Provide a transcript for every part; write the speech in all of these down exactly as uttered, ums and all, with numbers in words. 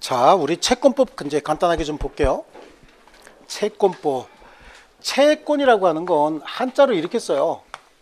자, 우리 채권법 이제 간단하게 좀 볼게요. 채권법. 채권이라고 하는 건 한자로 이렇게 써요.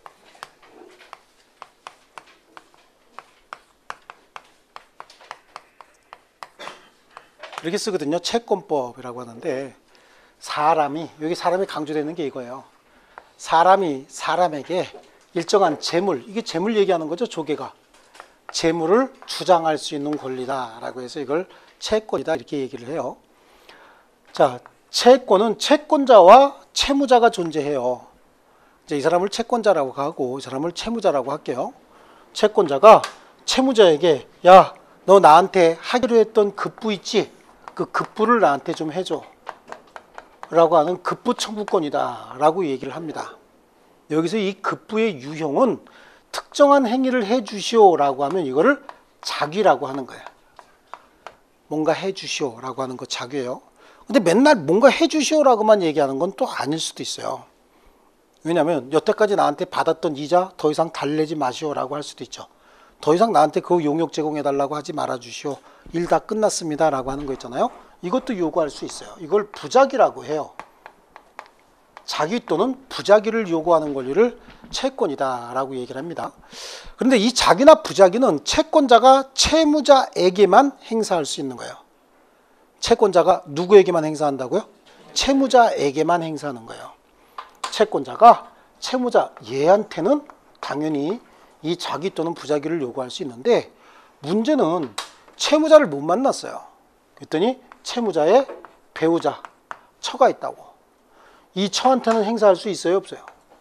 이렇게 쓰거든요. 채권법이라고 하는데, 사람이, 여기 사람이 강조되는 게 이거예요. 사람이 사람에게 일정한 재물, 이게 재물 얘기하는 거죠, 조계가. 재물을 주장할 수 있는 권리다라고 해서 이걸 채권이다 이렇게 얘기를 해요. 자, 채권은 채권자와 채무자가 존재해요. 이제 이 사람을 채권자라고 하고 이 사람을 채무자라고 할게요. 채권자가 채무자에게 야, 너 나한테 하기로 했던 급부 있지? 그 급부를 나한테 좀 해줘 라고 하는 급부 청구권이다 라고 얘기를 합니다. 여기서 이 급부의 유형은 특정한 행위를 해 주시오 라고 하면 이거를 자귀라고 하는 거예요. 뭔가 해 주시오 라고 하는 거 자귀예요. 근데 맨날 뭔가 해 주시오 라고만 얘기하는 건 또 아닐 수도 있어요. 왜냐하면 여태까지 나한테 받았던 이자 더 이상 달래지 마시오 라고 할 수도 있죠. 더 이상 나한테 그 용역 제공해 달라고 하지 말아 주시오. 일 다 끝났습니다 라고 하는 거 있잖아요. 이것도 요구할 수 있어요. 이걸 부자기라고 해요. 자기 또는 부자기를 요구하는 권리를 채권이다 라고 얘기를 합니다. 그런데 이 자기나 부자기는 채권자가 채무자에게만 행사할 수 있는 거예요. 채권자가 누구에게만 행사한다고요? 채무자에게만 행사하는 거예요. 채권자가 채무자 얘한테는 당연히 이 자기 또는 부자기를 요구할 수 있는데, 문제는 채무자를 못 만났어요. 그랬더니 채무자의 배우자, 처가 있다고. 이 처한테는 행사할 수 있어요, 없어요?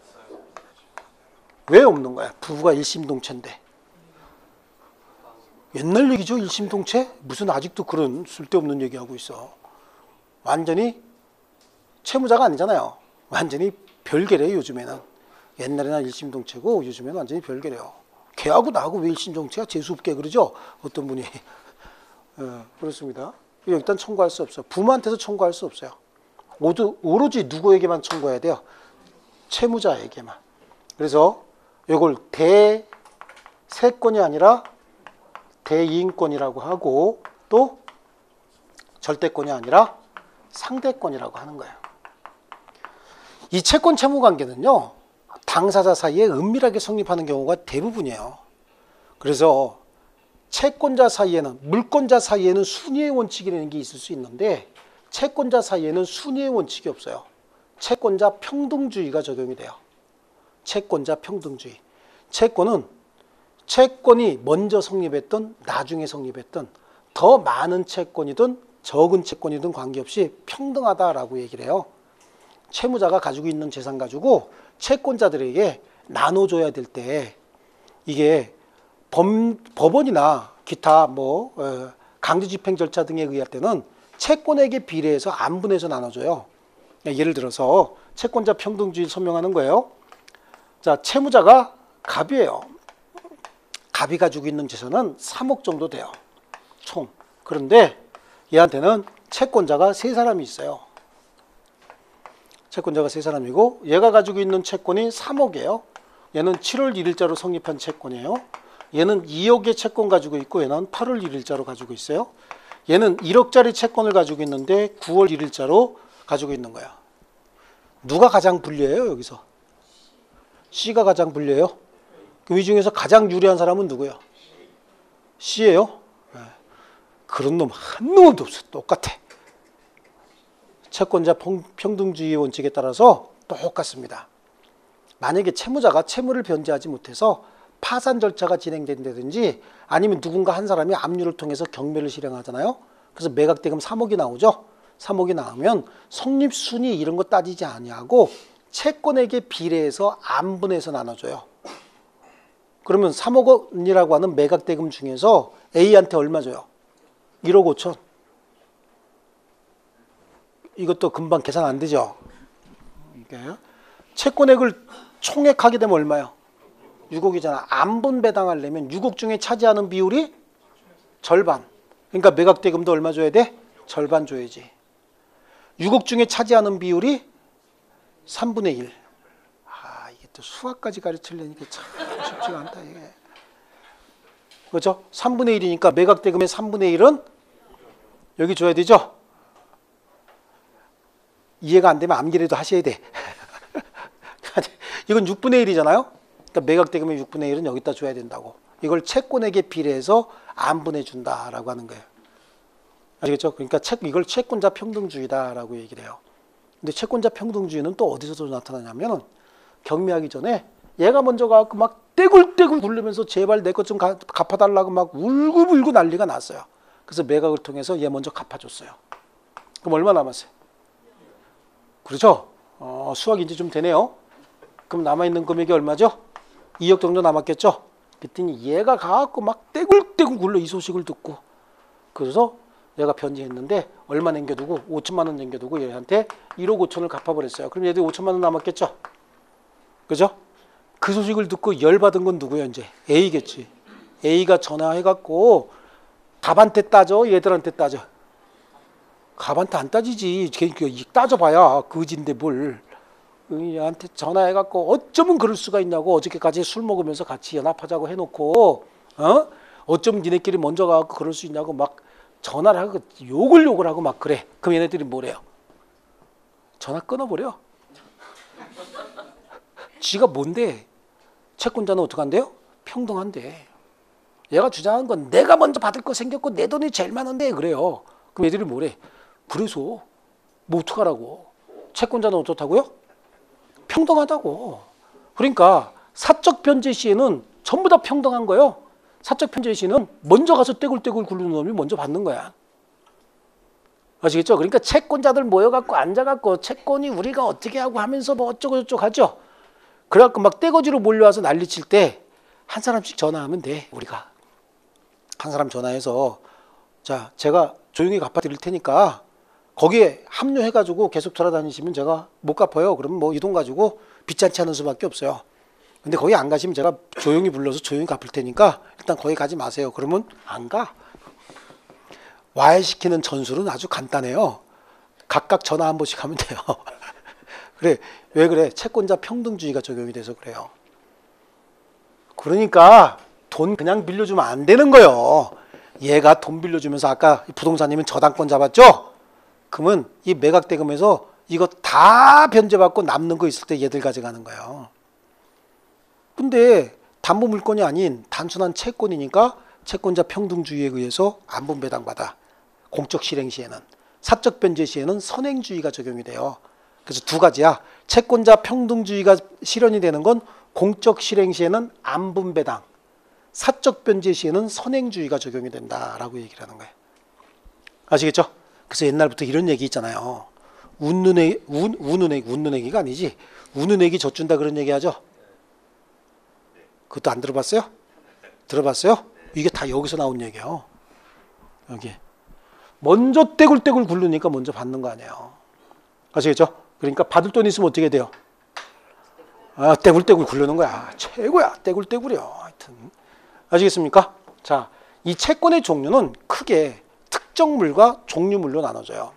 왜 없는 거야? 부부가 일심동체인데. 옛날 얘기죠, 일심동체? 무슨 아직도 그런 쓸데없는 얘기하고 있어. 완전히 채무자가 아니잖아요. 완전히 별개래요, 요즘에는. 옛날에는 일심동체고 요즘에는 완전히 별개래요. 걔하고 나하고 왜 일심동체가 재수없게 그러죠? 어떤 분이. 어, 그렇습니다. 일단 청구할 수 없어요. 부모한테서 청구할 수 없어요. 모두 오로지 누구에게만 청구해야 돼요? 채무자에게만. 그래서 이걸 대세권이 아니라 대이인권이라고 하고, 또 절대권이 아니라 상대권이라고 하는 거예요. 이 채권 채무 관계는요, 당사자 사이에 은밀하게 성립하는 경우가 대부분이에요. 그래서 채권자 사이에는, 물권자 사이에는 순위의 원칙이라는 게 있을 수 있는데, 채권자 사이에는 순위의 원칙이 없어요. 채권자 평등주의가 적용이 돼요. 채권자 평등주의. 채권은 채권이 먼저 성립했든 나중에 성립했든 더 많은 채권이든 적은 채권이든 관계없이 평등하다라고 얘기를 해요. 채무자가 가지고 있는 재산 가지고 채권자들에게 나눠줘야 될 때, 이게 범, 법원이나 기타 뭐 어, 강제집행 절차 등에 의할 때는 채권에게 비례해서 안분해서 나눠줘요. 예를 들어서 채권자 평등주의를 설명하는 거예요. 자, 채무자가 갑이에요. 갑이 가지고 있는 재산은 삼억 정도 돼요, 총. 그런데 얘한테는 채권자가 세 사람이 있어요. 채권자가 세 사람이고, 얘가 가지고 있는 채권이 삼억이에요. 얘는 칠월 일일자로 성립한 채권이에요. 얘는 이억의 채권 가지고 있고, 얘는 팔월 일일자로 가지고 있어요. 얘는 일억짜리 채권을 가지고 있는데 구월 일일자로 가지고 있는 거야. 누가 가장 불리해요, 여기서? C가 가장 불리해요. 그 이 중에서 가장 유리한 사람은 누구예요? C예요. 네. 그런 놈 한 놈도 없어. 똑같아. 채권자 평등주의 원칙에 따라서 똑같습니다. 만약에 채무자가 채무를 변제하지 못해서 파산 절차가 진행된다든지, 아니면 누군가 한 사람이 압류를 통해서 경매를 실행하잖아요. 그래서 매각대금 삼억이 나오죠. 삼억이 나오면 성립순위 이런 거 따지지 아니하고 채권에게 비례해서 안분해서 나눠줘요. 그러면 삼억 원이라고 하는 매각대금 중에서 A한테 얼마 줘요? 일억 오천. 이것도 금방 계산 안 되죠. 그러니까 채권액을 총액하게 되면 얼마요? 육억이잖아. 안분 배당하려면 육억 중에 차지하는 비율이 절반. 그러니까 매각대금도 얼마 줘야 돼? 절반 줘야지. 육억 중에 차지하는 비율이 삼분의 일. 아, 이게 또 수학까지 가르치려니까 참 쉽지가 않다, 이게. 그렇죠? 삼분의 일이니까 매각대금의 삼분의 일은 여기 줘야 되죠? 이해가 안 되면 암기라도 하셔야 돼. 이건 육분의 일이잖아요. 그러니까 매각대금의 육분의 일은 여기다 줘야 된다고. 이걸 채권에게 비례해서 안분해 준다라고 하는 거예요. 아시겠죠? 그러니까 채, 이걸 채권자 평등주의다라고 얘기를 해요. 근데 채권자 평등주의는 또 어디서 나타나냐면 경매하기 전에 얘가 먼저 가고 막 떼굴떼굴 굴르면서 제발 내 것 좀 갚아달라고 막 울고불고 난리가 났어요. 그래서 매각을 통해서 얘 먼저 갚아줬어요. 그럼 얼마 남았어요? 그렇죠? 어, 수학이 이제 좀 되네요. 그럼 남아있는 금액이 얼마죠? 이억 정도 남았겠죠? 그랬더니 얘가 가갖고 막 떼굴떼굴 굴러 이 소식을 듣고 그래서 얘가 변제했는데 얼마 남겨두고 오천만 원 남겨두고 얘한테 일억 오천을 갚아버렸어요. 그럼 얘들이 오천만 원 남았겠죠? 그죠? 그 소식을 듣고 열받은 건 누구야 이제? A겠지. A가 전화해갖고 갑한테 따져? 얘들한테 따져? 갑한테 안 따지지. 따져봐야 그지인데 뭘. 얘한테 전화해갖고 어쩌면 그럴 수가 있냐고. 어저께까지 술 먹으면서 같이 연합하자고 해놓고 어? 어쩌면 니네끼리 먼저 가갖고 그럴 수 있냐고 막 전화를 하고 욕을 욕을 하고 막 그래. 그럼 얘네들이 뭐래요? 전화 끊어버려. 지가 뭔데? 채권자는 어떻게 한대요? 평등한데. 얘가 주장한 건 내가 먼저 받을 거 생겼고 내 돈이 제일 많은데 그래요. 그럼 얘들이 뭐래? 그래서 뭐 어떡하라고. 채권자는 어떻다고요? 평등하다고. 그러니까 사적 변제 시에는 전부 다 평등한 거예요. 사적 변제 시에는 먼저 가서 떼굴떼굴 굴르는 놈이 먼저 받는 거야. 아시겠죠? 그러니까 채권자들 모여갖고 앉아갖고 채권이 우리가 어떻게 하고 하면서 뭐 어쩌고 저쩌고 하죠. 그래갖고 막 떼거지로 몰려와서 난리칠 때 한 사람씩 전화하면 돼. 우리가 한 사람 전화해서 자 제가 조용히 갚아드릴 테니까 거기에 합류해가지고 계속 돌아다니시면 제가 못 갚아요. 그러면 뭐 이 돈 가지고 빚잔치 하는 수밖에 없어요. 근데 거기 안 가시면 제가 조용히 불러서 조용히 갚을 테니까 일단 거기 가지 마세요. 그러면 안 가. 와해시키는 전술은 아주 간단해요. 각각 전화 한 번씩 하면 돼요. 그래. 왜 그래? 채권자 평등주의가 적용이 돼서 그래요. 그러니까 돈 그냥 빌려주면 안 되는 거예요. 얘가 돈 빌려주면서 아까 부동산이면 저당권 잡았죠? 그러면 이 매각대금에서 이거 다 변제받고 남는 거 있을 때 얘들 가져가는 거예요. 근데 담보물권이 아닌 단순한 채권이니까 채권자 평등주의에 의해서 안분배당받아. 공적 실행 시에는. 사적 변제 시에는 선행주의가 적용이 돼요. 그래서 두 가지야. 채권자 평등주의가 실현이 되는 건 공적 실행 시에는 안분배당, 사적 변제 시에는 선행주의가 적용이 된다라고 얘기를 하는 거예요. 아시겠죠? 그래서 옛날부터 이런 얘기 있잖아요. 웃는 애기, 운, 우는 애기, 웃는 애기가 아니지. 우는 애기 젖준다 그런 얘기 하죠? 그것도 안 들어봤어요? 들어봤어요? 이게 다 여기서 나온 얘기예요. 여기. 먼저 떼굴떼굴 굴르니까 먼저 받는 거 아니에요. 아시겠죠? 그러니까 받을 돈 있으면 어떻게 돼요? 아, 떼굴떼굴 굴르는 거야. 최고야. 떼굴떼굴이요. 하여튼. 아시겠습니까? 자, 이 채권의 종류는 크게 특정물과 종류물로 나눠져요.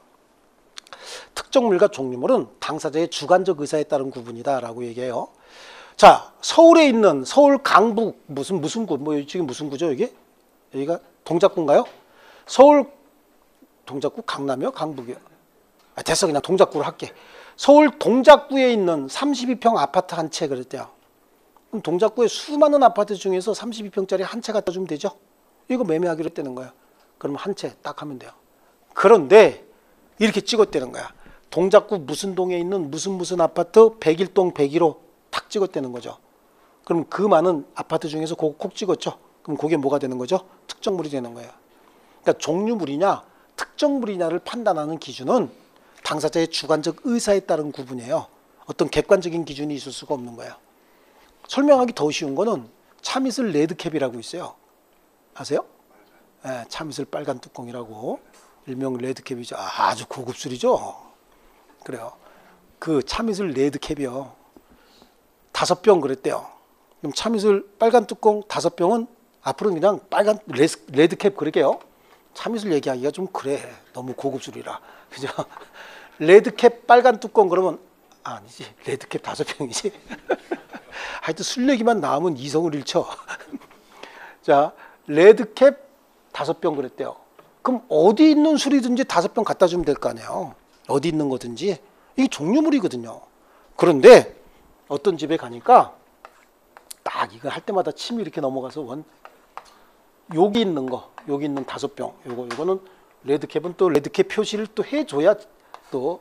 특정물과 종류물은 당사자의 주관적 의사에 따른 구분이다라고 얘기해요. 자, 서울에 있는 서울 강북 무슨 무슨 구, 뭐 지금 무슨 구죠 이게? 여기가 동작구인가요? 서울 동작구 강남이요? 강북이요? 아, 됐어 그냥 동작구로 할게. 서울 동작구에 있는 삼십이 평 아파트 한 채 그랬대요. 그럼 동작구에 수많은 아파트 중에서 삼십이 평짜리 한 채 갖다 주면 되죠? 이거 매매하기로 했다는 거야. 그럼 한 채 딱 하면 돼요. 그런데 이렇게 찍었다는 거야. 동작구 무슨 동에 있는 무슨 무슨 아파트 백일 동 백일 호 탁 찍었다는 거죠. 그럼 그 많은 아파트 중에서 그거 콕 찍었죠. 그럼 그게 뭐가 되는 거죠? 특정물이 되는 거예요. 그러니까 종류물이냐 특정물이냐를 판단하는 기준은 당사자의 주관적 의사에 따른 구분이에요. 어떤 객관적인 기준이 있을 수가 없는 거예요. 설명하기 더 쉬운 거는 참이슬 레드캡이라고 있어요. 아세요? 네, 참이슬 빨간 뚜껑이라고 일명 레드캡이죠. 아주 고급 술이죠. 그래요. 그 참이슬 레드캡이요. 다섯 병 그랬대요. 그럼 참이슬 빨간 뚜껑 다섯 병은 앞으로 그냥 빨간 레스, 레드캡 그럴게요. 참이슬 얘기하기가 좀 그래. 너무 고급 술이라. 그죠? 레드캡 빨간 뚜껑 그러면 아, 아니지. 레드캡 다섯 병이지. 하여튼 술 얘기만 나오면 이성을 잃죠. 자, 레드캡 다섯 병 그랬대요. 그럼 어디 있는 술이든지 다섯 병 갖다 주면 될 거 아니에요. 어디 있는 거든지. 이게 종류물이거든요. 그런데 어떤 집에 가니까 딱 이거 할 때마다 침이 이렇게 넘어가서 원 여기 있는 거, 여기 있는 다섯 병, 요거 요거는 레드캡은 또 레드캡 표시를 또 해줘야 또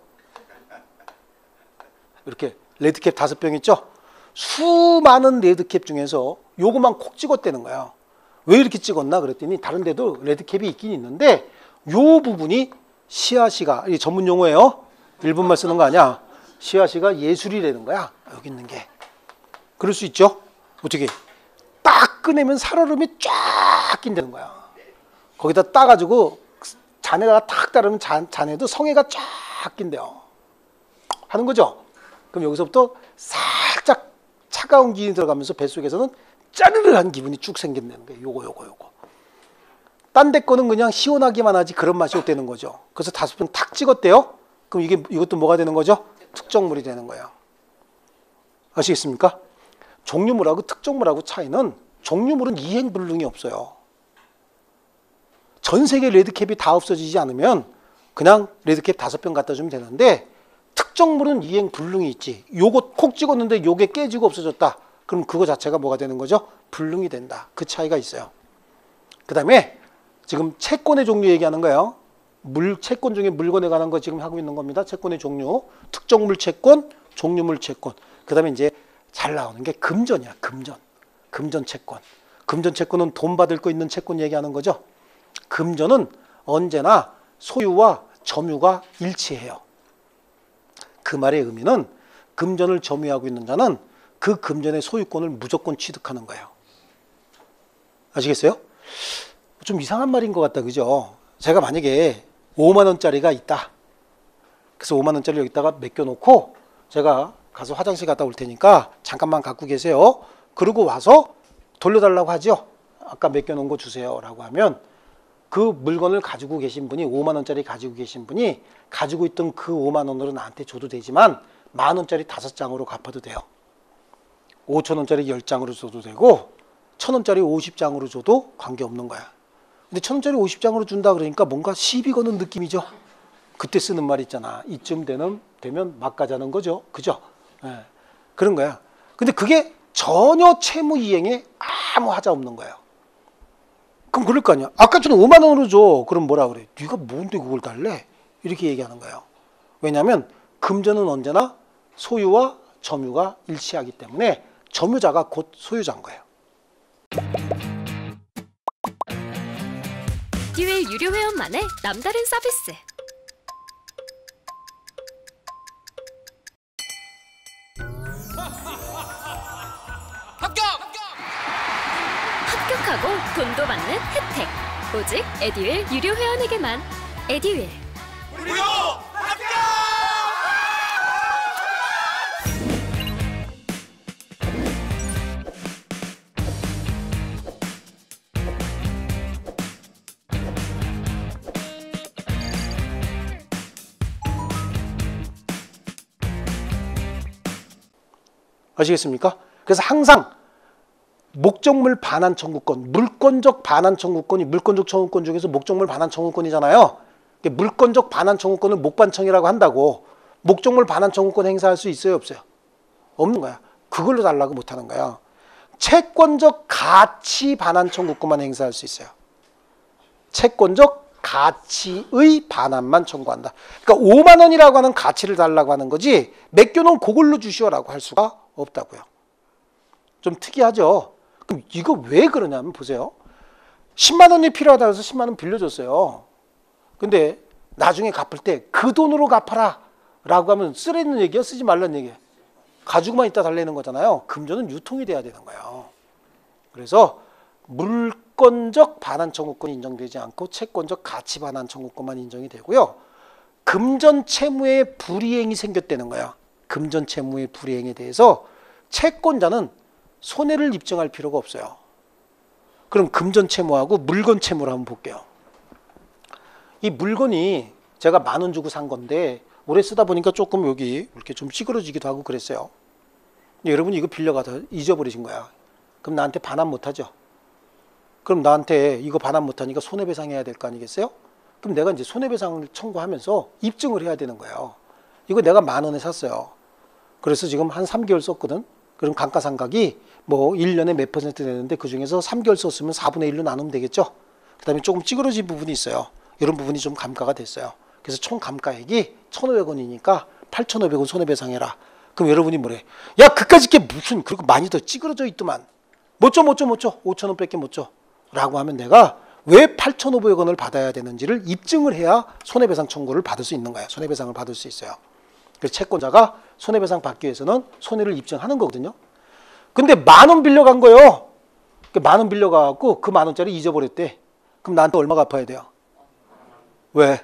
이렇게 레드캡 다섯 병 있죠? 수많은 레드캡 중에서 요거만 콕 찍었다는 거야. 왜 이렇게 찍었나 그랬더니 다른 데도 레드캡이 있긴 있는데 요 부분이 씨앗이가, 이 전문 용어예요. 일본말 쓰는 거 아니야. 씨앗이가 예술이라는 거야. 여기 있는 게. 그럴 수 있죠. 어떻게 딱 꺼내면 살얼음이 쫙 낀다는 거야. 거기다 따가지고 잔에다가 탁 따르면 잔, 잔에도 성에가 쫙 낀대요. 하는 거죠. 그럼 여기서부터 살짝 차가운 기운이 들어가면서 뱃속에서는 짜르르한 기분이 쭉 생긴다는 거예요. 요거 요거 요거. 딴 데 거는 그냥 시원하기만 하지 그런 맛이 없다는 거죠. 그래서 다섯 병 탁 찍었대요. 그럼 이게 이것도 뭐가 되는 거죠? 특정물이 되는 거예요. 아시겠습니까? 종류물하고 특정물하고 차이는, 종류물은 이행불능이 없어요. 전 세계 레드캡이 다 없어지지 않으면 그냥 레드캡 다섯 병 갖다 주면 되는데, 특정물은 이행불능이 있지. 요거 콕 찍었는데 요게 깨지고 없어졌다. 그럼 그거 자체가 뭐가 되는 거죠? 불능이 된다. 그 차이가 있어요. 그 다음에 지금 채권의 종류 얘기하는 거예요. 물, 채권 중에 물건에 관한 거 지금 하고 있는 겁니다. 채권의 종류. 특정물 채권, 종류물 채권. 그 다음에 이제 잘 나오는 게 금전이야. 금전. 금전 채권. 금전 채권은 돈 받을 거 있는 채권 얘기하는 거죠. 금전은 언제나 소유와 점유가 일치해요. 그 말의 의미는 금전을 점유하고 있는 자는 그 금전의 소유권을 무조건 취득하는 거예요. 아시겠어요? 좀 이상한 말인 것 같다. 그죠? 제가 만약에 오만 원짜리가 있다. 그래서 오만 원짜리 여기다가 맡겨놓고 제가 가서 화장실 갔다 올 테니까 잠깐만 갖고 계세요. 그러고 와서 돌려달라고 하죠. 아까 맡겨놓은 거 주세요 라고 하면 그 물건을 가지고 계신 분이, 오만 원짜리 가지고 계신 분이 가지고 있던 그 오만 원으로 나한테 줘도 되지만 만 원짜리 다섯 장으로 갚아도 돼요. 오천 원짜리 열 장으로 줘도 되고 천 원짜리 오십 장으로 줘도 관계없는 거야. 근데 천 원짜리 오십 장으로 준다 그러니까 뭔가 시비 거는 느낌이죠. 그때 쓰는 말 있잖아. 이쯤 되면, 되면 막가자는 거죠. 그죠? 네. 그런 거야. 근데 그게 전혀 채무 이행에 아무 하자 없는 거예요. 그럼 그럴 거 아니야. 아까 저는 오만 원으로 줘. 그럼 뭐라 그래? 네가 뭔데 그걸 달래? 이렇게 얘기하는 거예요. 왜냐하면 금전은 언제나 소유와 점유가 일치하기 때문에 점유자가 곧 소유자인 거예요. 에듀윌 유료 회원만의 남다른 서비스. 합격! 합격하고 돈도 받는 혜택. 오직 에듀윌 유료 회원에게만. 에듀윌. 무료 합격! 아시겠습니까? 그래서 항상 목적물 반환 청구권, 물권적 반환 청구권이 물권적 청구권 중에서 목적물 반환 청구권이잖아요. 물권적 반환 청구권을 목반청이라고 한다고. 목적물 반환 청구권 행사할 수 있어요, 없어요? 없는 거야. 그걸로 달라고 못하는 거야. 채권적 가치 반환 청구권만 행사할 수 있어요. 채권적 가치의 반환만 청구한다. 그러니까 오만 원이라고 하는 가치를 달라고 하는 거지 맡겨놓은 그걸로 주시오라고 할 수가 없다고요. 좀 특이하죠? 그럼 이거 왜 그러냐면 보세요. 십만 원이 필요하다고 해서 십만 원 빌려줬어요. 근데 나중에 갚을 때 그 돈으로 갚아라 라고 하면 쓰라는 얘기야? 쓰지 말라는 얘기야? 가지고만 있다 달라는 거잖아요. 금전은 유통이 돼야 되는 거예요. 그래서 물권적 반환 청구권이 인정되지 않고 채권적 가치 반환 청구권만 인정이 되고요. 금전 채무의 불이행이 생겼다는 거야. 금전 채무의 불이행에 대해서 채권자는 손해를 입증할 필요가 없어요. 그럼 금전 채무하고 물건 채무를 한번 볼게요. 이 물건이 제가 만 원 주고 산 건데 오래 쓰다 보니까 조금 여기 이렇게 좀 찌그러지기도 하고 그랬어요. 여러분이 이거 빌려가서 잊어버리신 거야. 그럼 나한테 반환 못하죠. 그럼 나한테 이거 반환 못하니까 손해배상해야 될 거 아니겠어요? 그럼 내가 이제 손해배상을 청구하면서 입증을 해야 되는 거예요. 이거 내가 만 원에 샀어요. 그래서 지금 한 삼 개월 썼거든. 그럼 감가상각이 뭐 일 년에 몇 퍼센트 되는데 그 중에서 삼 개월 썼으면 사분의 일로 나누면 되겠죠. 그 다음에 조금 찌그러진 부분이 있어요. 이런 부분이 좀 감가가 됐어요. 그래서 총 감가액이 천오백 원이니까 팔천오백 원 손해배상해라. 그럼 여러분이 뭐래? 야, 그까짓 게 무슨, 그리고 많이 더 찌그러져 있더만. 못 줘, 못 줘, 못 줘. 오천 원밖에 못 줘. 라고 하면 내가 왜 팔천오백 원을 받아야 되는지를 입증을 해야 손해배상 청구를 받을 수 있는 거예요. 손해배상을 받을 수 있어요. 그래서 채권자가 손해배상 받기 위해서는 손해를 입증하는 거거든요. 근데 만 원 빌려간 거예요. 만 원 빌려가고 그 만 원짜리 잊어버렸대. 그럼 나한테 얼마 갚아야 돼요? 왜?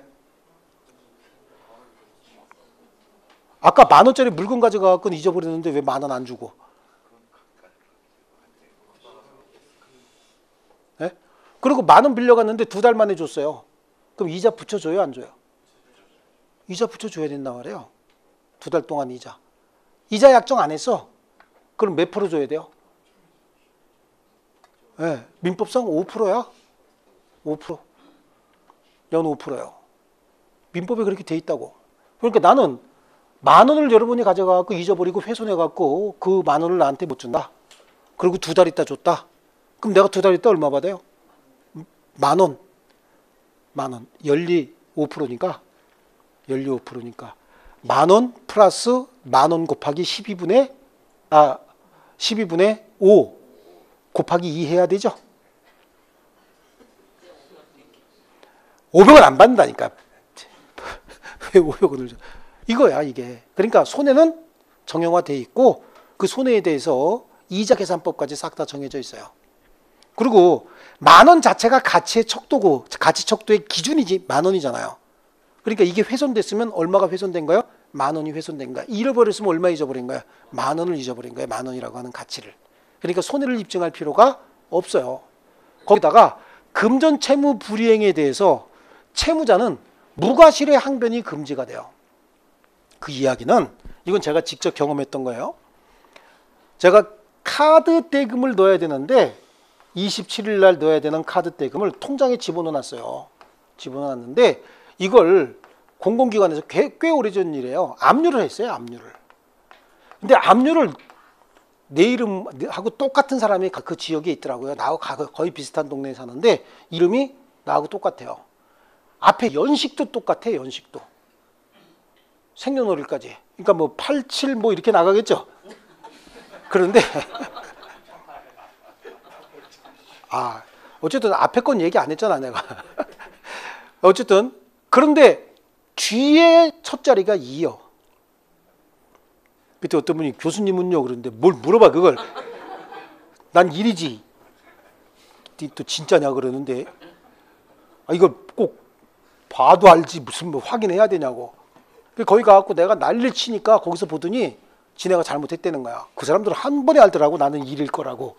아까 만 원짜리 물건 가져가고 잊어버렸는데 왜 만 원 안 주고? 네? 그리고 만 원 빌려갔는데 두 달 만에 줬어요. 그럼 이자 붙여줘요, 안 줘요? 이자 붙여줘야 된단 말이에요. 두 달 동안 이자. 이자 약정 안 했어. 그럼 몇 프로 줘야 돼요? 네, 민법상 오 퍼센트야. 오 퍼센트. 연 오 퍼센트예요. 민법에 그렇게 돼 있다고. 그러니까 나는 만 원을 여러분이 가져가고 잊어버리고 훼손해갖고 그 만 원을 나한테 못 준다. 그리고 두 달 있다 줬다. 그럼 내가 두 달 있다 얼마 받아요? 만 원. 만 원. 연리 오 퍼센트니까. 연리 오 퍼센트니까. 만 원 플러스 만 원 곱하기 십이분의, 아, 십이분의 오 곱하기 이 해야 되죠? 오백 원 안 받는다니까. 왜 오백 원을 줘? 이거야, 이게. 그러니까 손해는 정형화돼 있고 그 손해에 대해서 이자 계산법까지 싹 다 정해져 있어요. 그리고 만 원 자체가 가치의 척도고, 가치 척도의 기준이지 만 원이잖아요. 그러니까 이게 훼손됐으면 얼마가 훼손된 거예요? 만 원이 훼손된 거야. 잃어버렸으면 얼마 잊어버린 거야? 만 원을 잊어버린 거야. 만 원이라고 하는 가치를. 그러니까 손해를 입증할 필요가 없어요. 거기다가 금전 채무 불이행에 대해서 채무자는 무과실의 항변이 금지가 돼요. 그 이야기는 이건 제가 직접 경험했던 거예요. 제가 카드 대금을 넣어야 되는데 이십칠 일 날 넣어야 되는 카드 대금을 통장에 집어넣어놨어요. 집어넣어놨는데 이걸 공공기관에서 꽤, 꽤 오래전 일이에요. 압류를 했어요. 압류를. 근데 압류를 내 이름하고 똑같은 사람이 그 지역에 있더라고요. 나하고 거의 비슷한 동네에 사는데 이름이 나하고 똑같아요. 앞에 연식도 똑같아. 연식도. 생년월일까지. 그러니까 뭐 팔십칠 뭐 이렇게 나가겠죠. 그런데 아 어쨌든 앞에 건 얘기 안 했잖아 내가. 어쨌든 그런데 뒤에 첫 자리가 이요. 그때 어떤 분이 교수님은요 그러는데 뭘 물어봐 그걸. 난 일이지. 또 진짜냐 그러는데 아 이걸 꼭 봐도 알지 무슨 뭐 확인해야 되냐고. 거기 가갖고 내가 난리를 치니까 거기서 보더니 지네가 잘못했다는 거야. 그 사람들은 한 번에 알더라고 나는 일일 거라고.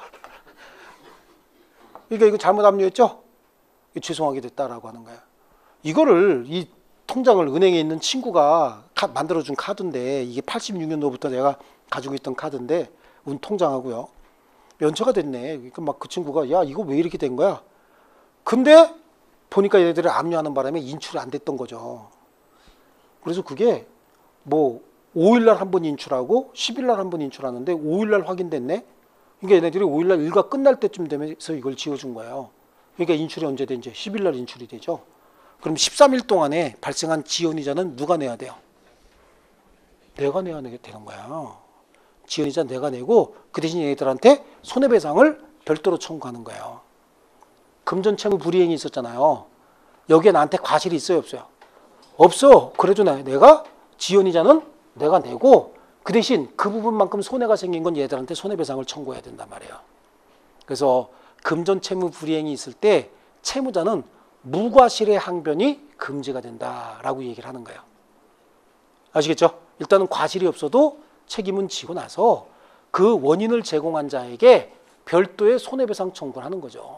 그러니까 이거 잘못 압류했죠? 죄송하게 됐다라고 하는 거야. 이거를 이 통장을 은행에 있는 친구가 카, 만들어준 카드인데 이게 팔십육 년도부터 내가 가지고 있던 카드인데 운 통장하고요. 연체가 됐네. 그러니까 막 그 친구가 야 이거 왜 이렇게 된 거야? 근데 보니까 얘네들이 압류하는 바람에 인출이 안 됐던 거죠. 그래서 그게 뭐 오 일 날 한 번 인출하고 십 일 날 한 번 인출하는데 오 일 날 확인됐네. 그러니까 얘네들이 오 일 날 일과 끝날 때쯤 되면서 이걸 지어준 거예요. 그러니까 인출이 언제 된지 십 일 날 인출이 되죠. 그럼 십삼 일 동안에 발생한 지연이자는 누가 내야 돼요? 내가 내야 되는 거야. 지연이자 내가 내고 그 대신 얘네들한테 손해배상을 별도로 청구하는 거예요. 금전채무 불이행이 있었잖아요. 여기에 나한테 과실이 있어요 없어요? 없어. 그래도 내가 지연이자는 내가 내고 그 대신 그 부분만큼 손해가 생긴 건 얘들한테 손해배상을 청구해야 된단 말이에요. 그래서 금전채무 불이행이 있을 때 채무자는 무과실의 항변이 금지가 된다라고 얘기를 하는 거예요. 아시겠죠? 일단은 과실이 없어도 책임은 지고 나서 그 원인을 제공한 자에게 별도의 손해배상 청구를 하는 거죠.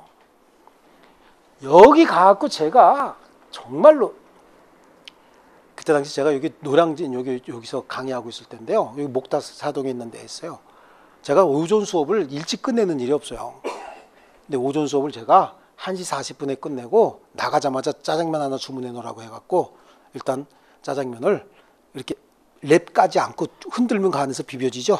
여기 가갖고 제가 정말로 그때 당시 제가 여기 노량진 여기 여기서 강의하고 있을 때인데요. 여기 목다 사동에 있는 데 있어요. 제가 오전 수업을 일찍 끝내는 일이 없어요. 근데 오전 수업을 제가 한 시 사십 분에 끝내고 나가자마자 짜장면 하나 주문해 놓으라고 해갖고 일단 짜장면을 이렇게 랩 까지 않고 흔들면 그 안에서 비벼지죠.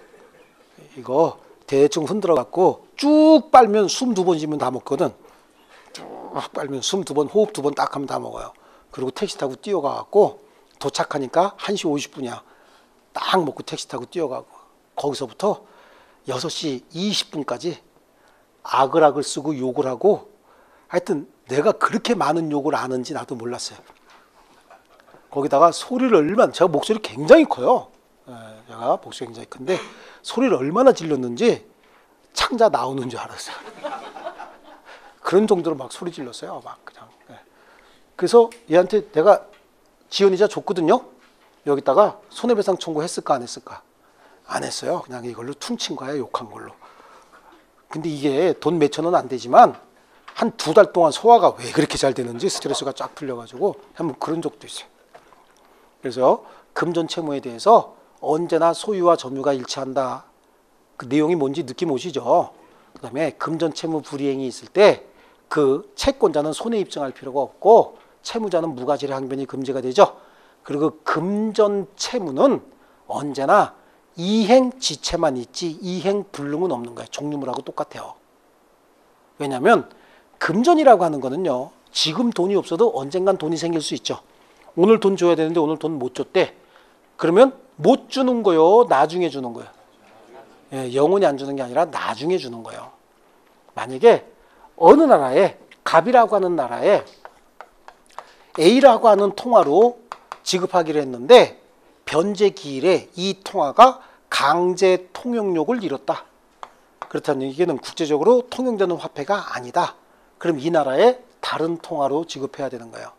이거 대충 흔들어 갖고 쭉 빨면 숨 두 번 쉬면 다 먹거든. 쭉 빨면 숨 두 번, 호흡 두 번 딱 하면 다 먹어요. 그리고 택시 타고 뛰어가 갖고 도착하니까 한 시 오십 분이야. 딱 먹고 택시 타고 뛰어가고 거기서부터 여섯 시 이십 분까지 아글아글 쓰고 욕을 하고 하여튼 내가 그렇게 많은 욕을 아는지 나도 몰랐어요. 거기다가 소리를 얼마나 제가 목소리 굉장히 커요. 예, 제가 목소리 굉장히 큰데 소리를 얼마나 질렀는지 창자 나오는 줄 알았어요. 그런 정도로 막 소리 질렀어요. 막 그냥. 예. 그래서 얘한테 내가 지연이자 줬거든요. 여기다가 손해배상 청구했을까 안 했을까? 안 했어요. 그냥 이걸로 퉁친 거야, 욕한 걸로. 근데 이게 돈 몇천 원 안 되지만 한 두 달 동안 소화가 왜 그렇게 잘 되는지 스트레스가 쫙 풀려가지고 한번 그런 적도 있어요. 그래서 금전 채무에 대해서 언제나 소유와 점유가 일치한다. 그 내용이 뭔지 느낌 오시죠? 그 다음에 금전 채무 불이행이 있을 때 그 채권자는 손해 입증할 필요가 없고 채무자는 무과실의 항변이 금지가 되죠. 그리고 금전 채무는 언제나 이행 지체만 있지 이행 불능은 없는 거예요. 종류물하고 똑같아요. 왜냐하면 금전이라고 하는 거는요. 지금 돈이 없어도 언젠간 돈이 생길 수 있죠. 오늘 돈 줘야 되는데 오늘 돈 못 줬대. 그러면 못 주는 거요? 나중에 주는 거예요? 예, 영원히 안 주는 게 아니라 나중에 주는 거예요. 만약에 어느 나라에 갑이라고 하는 나라에 A라고 하는 통화로 지급하기로 했는데 변제 기일에 이 통화가 강제 통용력을 이뤘다. 그렇다면 이게는 국제적으로 통용되는 화폐가 아니다. 그럼 이 나라에 다른 통화로 지급해야 되는 거예요.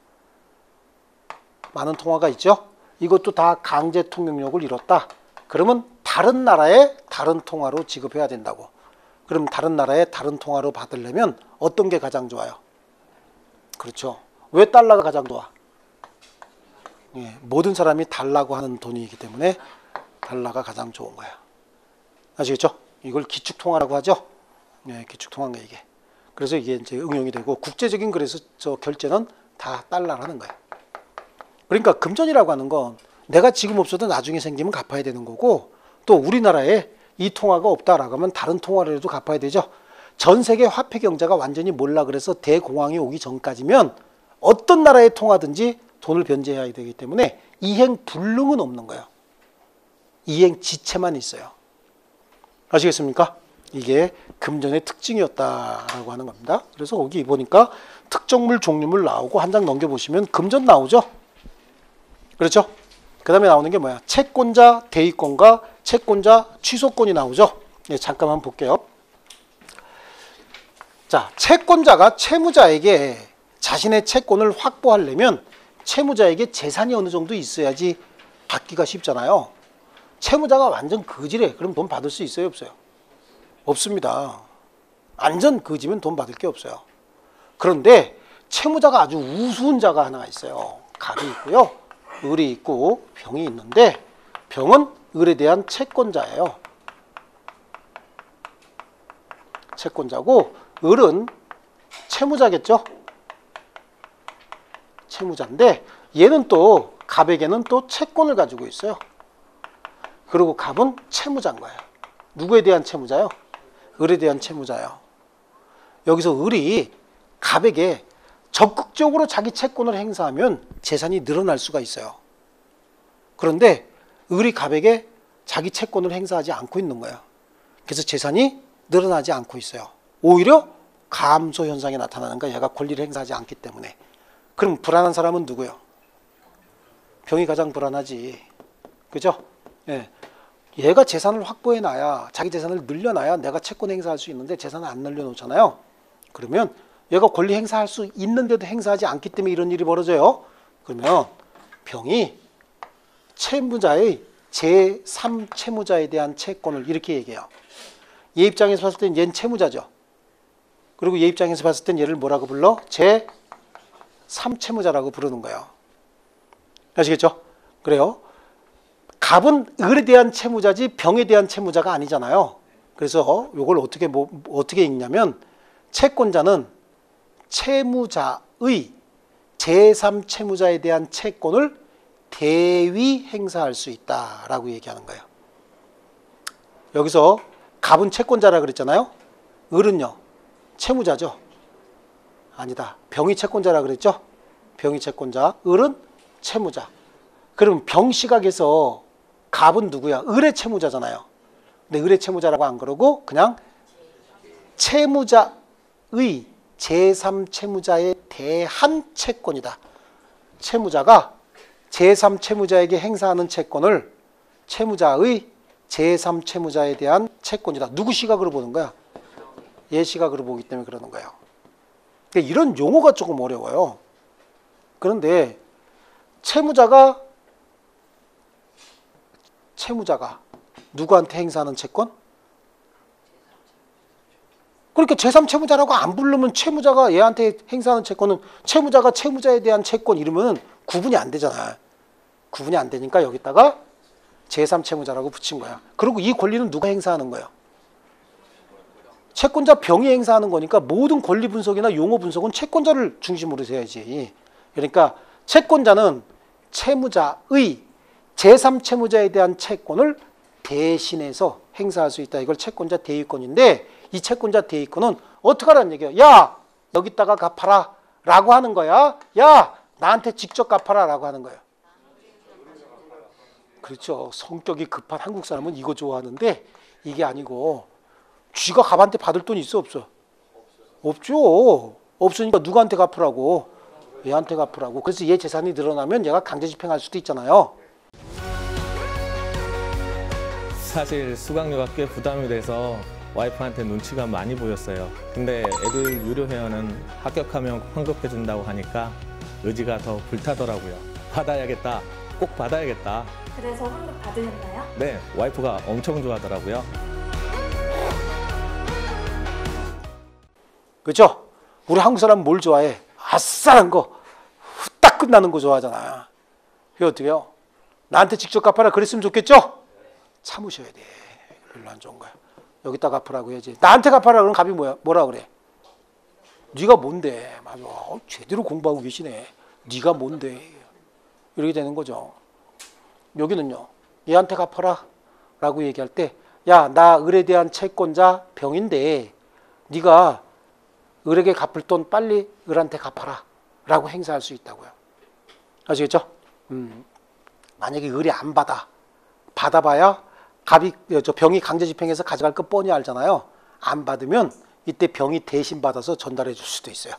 많은 통화가 있죠. 이것도 다 강제 통용력을 이뤘다. 그러면 다른 나라에 다른 통화로 지급해야 된다고. 그럼 다른 나라에 다른 통화로 받으려면 어떤 게 가장 좋아요? 그렇죠. 왜 달러가 가장 좋아? 예, 모든 사람이 달라고 하는 돈이기 때문에 달러가 가장 좋은 거야. 아시겠죠? 이걸 기축통화라고 하죠. 예, 기축통화인가 이게. 그래서 이게 이제 응용이 되고 국제적인 그래서 저 결제는 다 달러라는 거예요. 그러니까 금전이라고 하는 건 내가 지금 없어도 나중에 생기면 갚아야 되는 거고 또 우리나라에 이 통화가 없다라고 하면 다른 통화라도 갚아야 되죠. 전 세계 화폐 경제가 완전히 몰라 그래서 대공황이 오기 전까지면 어떤 나라의 통화든지 돈을 변제해야 되기 때문에 이행 불능은 없는 거예요. 이행 지체만 있어요. 아시겠습니까? 이게 금전의 특징이었다라고 하는 겁니다. 그래서 거기 보니까 특정물, 종류물 나오고 한 장 넘겨보시면 금전 나오죠. 그렇죠? 그 다음에 나오는 게 뭐야? 채권자 대위권과 채권자 취소권이 나오죠. 네, 잠깐만 볼게요. 자, 채권자가 채무자에게 자신의 채권을 확보하려면 채무자에게 재산이 어느 정도 있어야지 받기가 쉽잖아요. 채무자가 완전 거지래. 그럼 돈 받을 수 있어요? 없어요? 없습니다. 완전 거지면 돈 받을 게 없어요. 그런데 채무자가 아주 우스운 자가 하나 있어요. 갑이 있고요. 을이 있고 병이 있는데 병은 을에 대한 채권자예요. 채권자고 을은 채무자겠죠. 채무자인데 얘는 또 갑에게는 또 채권을 가지고 있어요. 그리고 갑은 채무자인 거예요. 누구에 대한 채무자요? 을에 대한 채무자예요. 여기서 을이 갑에게 적극적으로 자기 채권을 행사하면 재산이 늘어날 수가 있어요. 그런데 을이 갑에게 자기 채권을 행사하지 않고 있는 거예요. 그래서 재산이 늘어나지 않고 있어요. 오히려 감소 현상이 나타나는 거야. 얘가 권리를 행사하지 않기 때문에. 그럼 불안한 사람은 누구예요? 병이 가장 불안하지. 그죠? 예. 얘가 재산을 확보해놔야 자기 재산을 늘려놔야 내가 채권 행사할 수 있는데 재산을 안 늘려놓잖아요. 그러면 얘가 권리 행사할 수 있는데도 행사하지 않기 때문에 이런 일이 벌어져요. 그러면 병이 채무자의 제삼 채무자에 대한 채권을 이렇게 얘기해요. 얘 입장에서 봤을 땐 얘는 채무자죠. 그리고 얘 입장에서 봤을 땐 얘를 뭐라고 불러? 제삼 채무자라고 부르는 거예요. 아시겠죠? 그래요. 갑은 을에 대한 채무자지 병에 대한 채무자가 아니잖아요. 그래서 이걸 어떻게 뭐 어떻게 읽냐면 채권자는 채무자의 제삼 채무자에 대한 채권을 대위 행사할 수 있다라고 얘기하는 거예요. 여기서 갑은 채권자라 그랬잖아요. 을은요 채무자죠. 아니다. 병이 채권자라 그랬죠. 병이 채권자, 을은 채무자. 그럼 병 시각에서 갑은 누구야? 을의 채무자잖아요. 근데 을의 채무자라고 안 그러고 그냥 채무자의 제삼 채무자에 대한 채권이다. 채무자가 제삼 채무자에게 행사하는 채권을 채무자의 제삼 채무자에 대한 채권이다. 누구 시각으로 보는 거야? 얘 시각으로 보기 때문에 그러는 거예요. 그러니까 이런 용어가 조금 어려워요. 그런데 채무자가 채무자가 누구한테 행사하는 채권? 그러니까 제삼 채무자라고 안 부르면 채무자가 얘한테 행사하는 채권은 채무자가 채무자에 대한 채권 이러면 구분이 안 되잖아. 구분이 안 되니까 여기다가 제삼 채무자라고 붙인 거야. 그리고 이 권리는 누가 행사하는 거야? 채권자 병이 행사하는 거니까 모든 권리 분석이나 용어 분석은 채권자를 중심으로 해야지. 그러니까 채권자는 채무자의 제삼 채무자에 대한 채권을 대신해서 행사할 수 있다. 이걸 채권자 대위권인데 이 채권자 대위권은 어떻게 하라는 얘기야? 야 여기다가 갚아라 라고 하는 거야. 야 나한테 직접 갚아라 라고 하는 거예요. 그렇죠. 성격이 급한 한국 사람은 이거 좋아하는데 이게 아니고 쥐가 갑한테 받을 돈이 있어 없어? 없죠. 없으니까 누구한테 갚으라고? 얘한테 갚으라고. 그래서 얘 재산이 늘어나면 얘가 강제집행할 수도 있잖아요. 사실 수강료가 꽤 부담이 돼서 와이프한테 눈치가 많이 보였어요. 근데 애들 유료 회원은 합격하면 환급해준다고 하니까 의지가 더 불타더라고요. 받아야겠다. 꼭 받아야겠다. 그래서 환급 받으셨나요? 네, 와이프가 엄청 좋아하더라고요. 그렇죠? 우리 한국 사람 뭘 좋아해? 아싸한 거, 후딱 끝나는 거 좋아하잖아. 그게 어떻게요? 나한테 직접 갚아라 그랬으면 좋겠죠? 참으셔야 돼. 별로 안 좋은 거야. 여기다 갚으라고 해야지. 나한테 갚아라 그러면 갑이 뭐야? 뭐라 그래? 네가 뭔데? 맞아. 어, 제대로 공부하고 계시네. 네가 뭔데? 이렇게 되는 거죠. 여기는요. 얘한테 갚아라 라고 얘기할 때 야, 나 을에 대한 채권자 병인데 네가 을에게 갚을 돈 빨리 을한테 갚아라 라고 행사할 수 있다고요. 아시겠죠? 음, 만약에 을이 안 받아 받아봐야 갑이 저 병이 강제집행해서 가져갈 거 뻔히 알잖아요. 안 받으면 이때 병이 대신 받아서 전달해 줄 수도 있어요.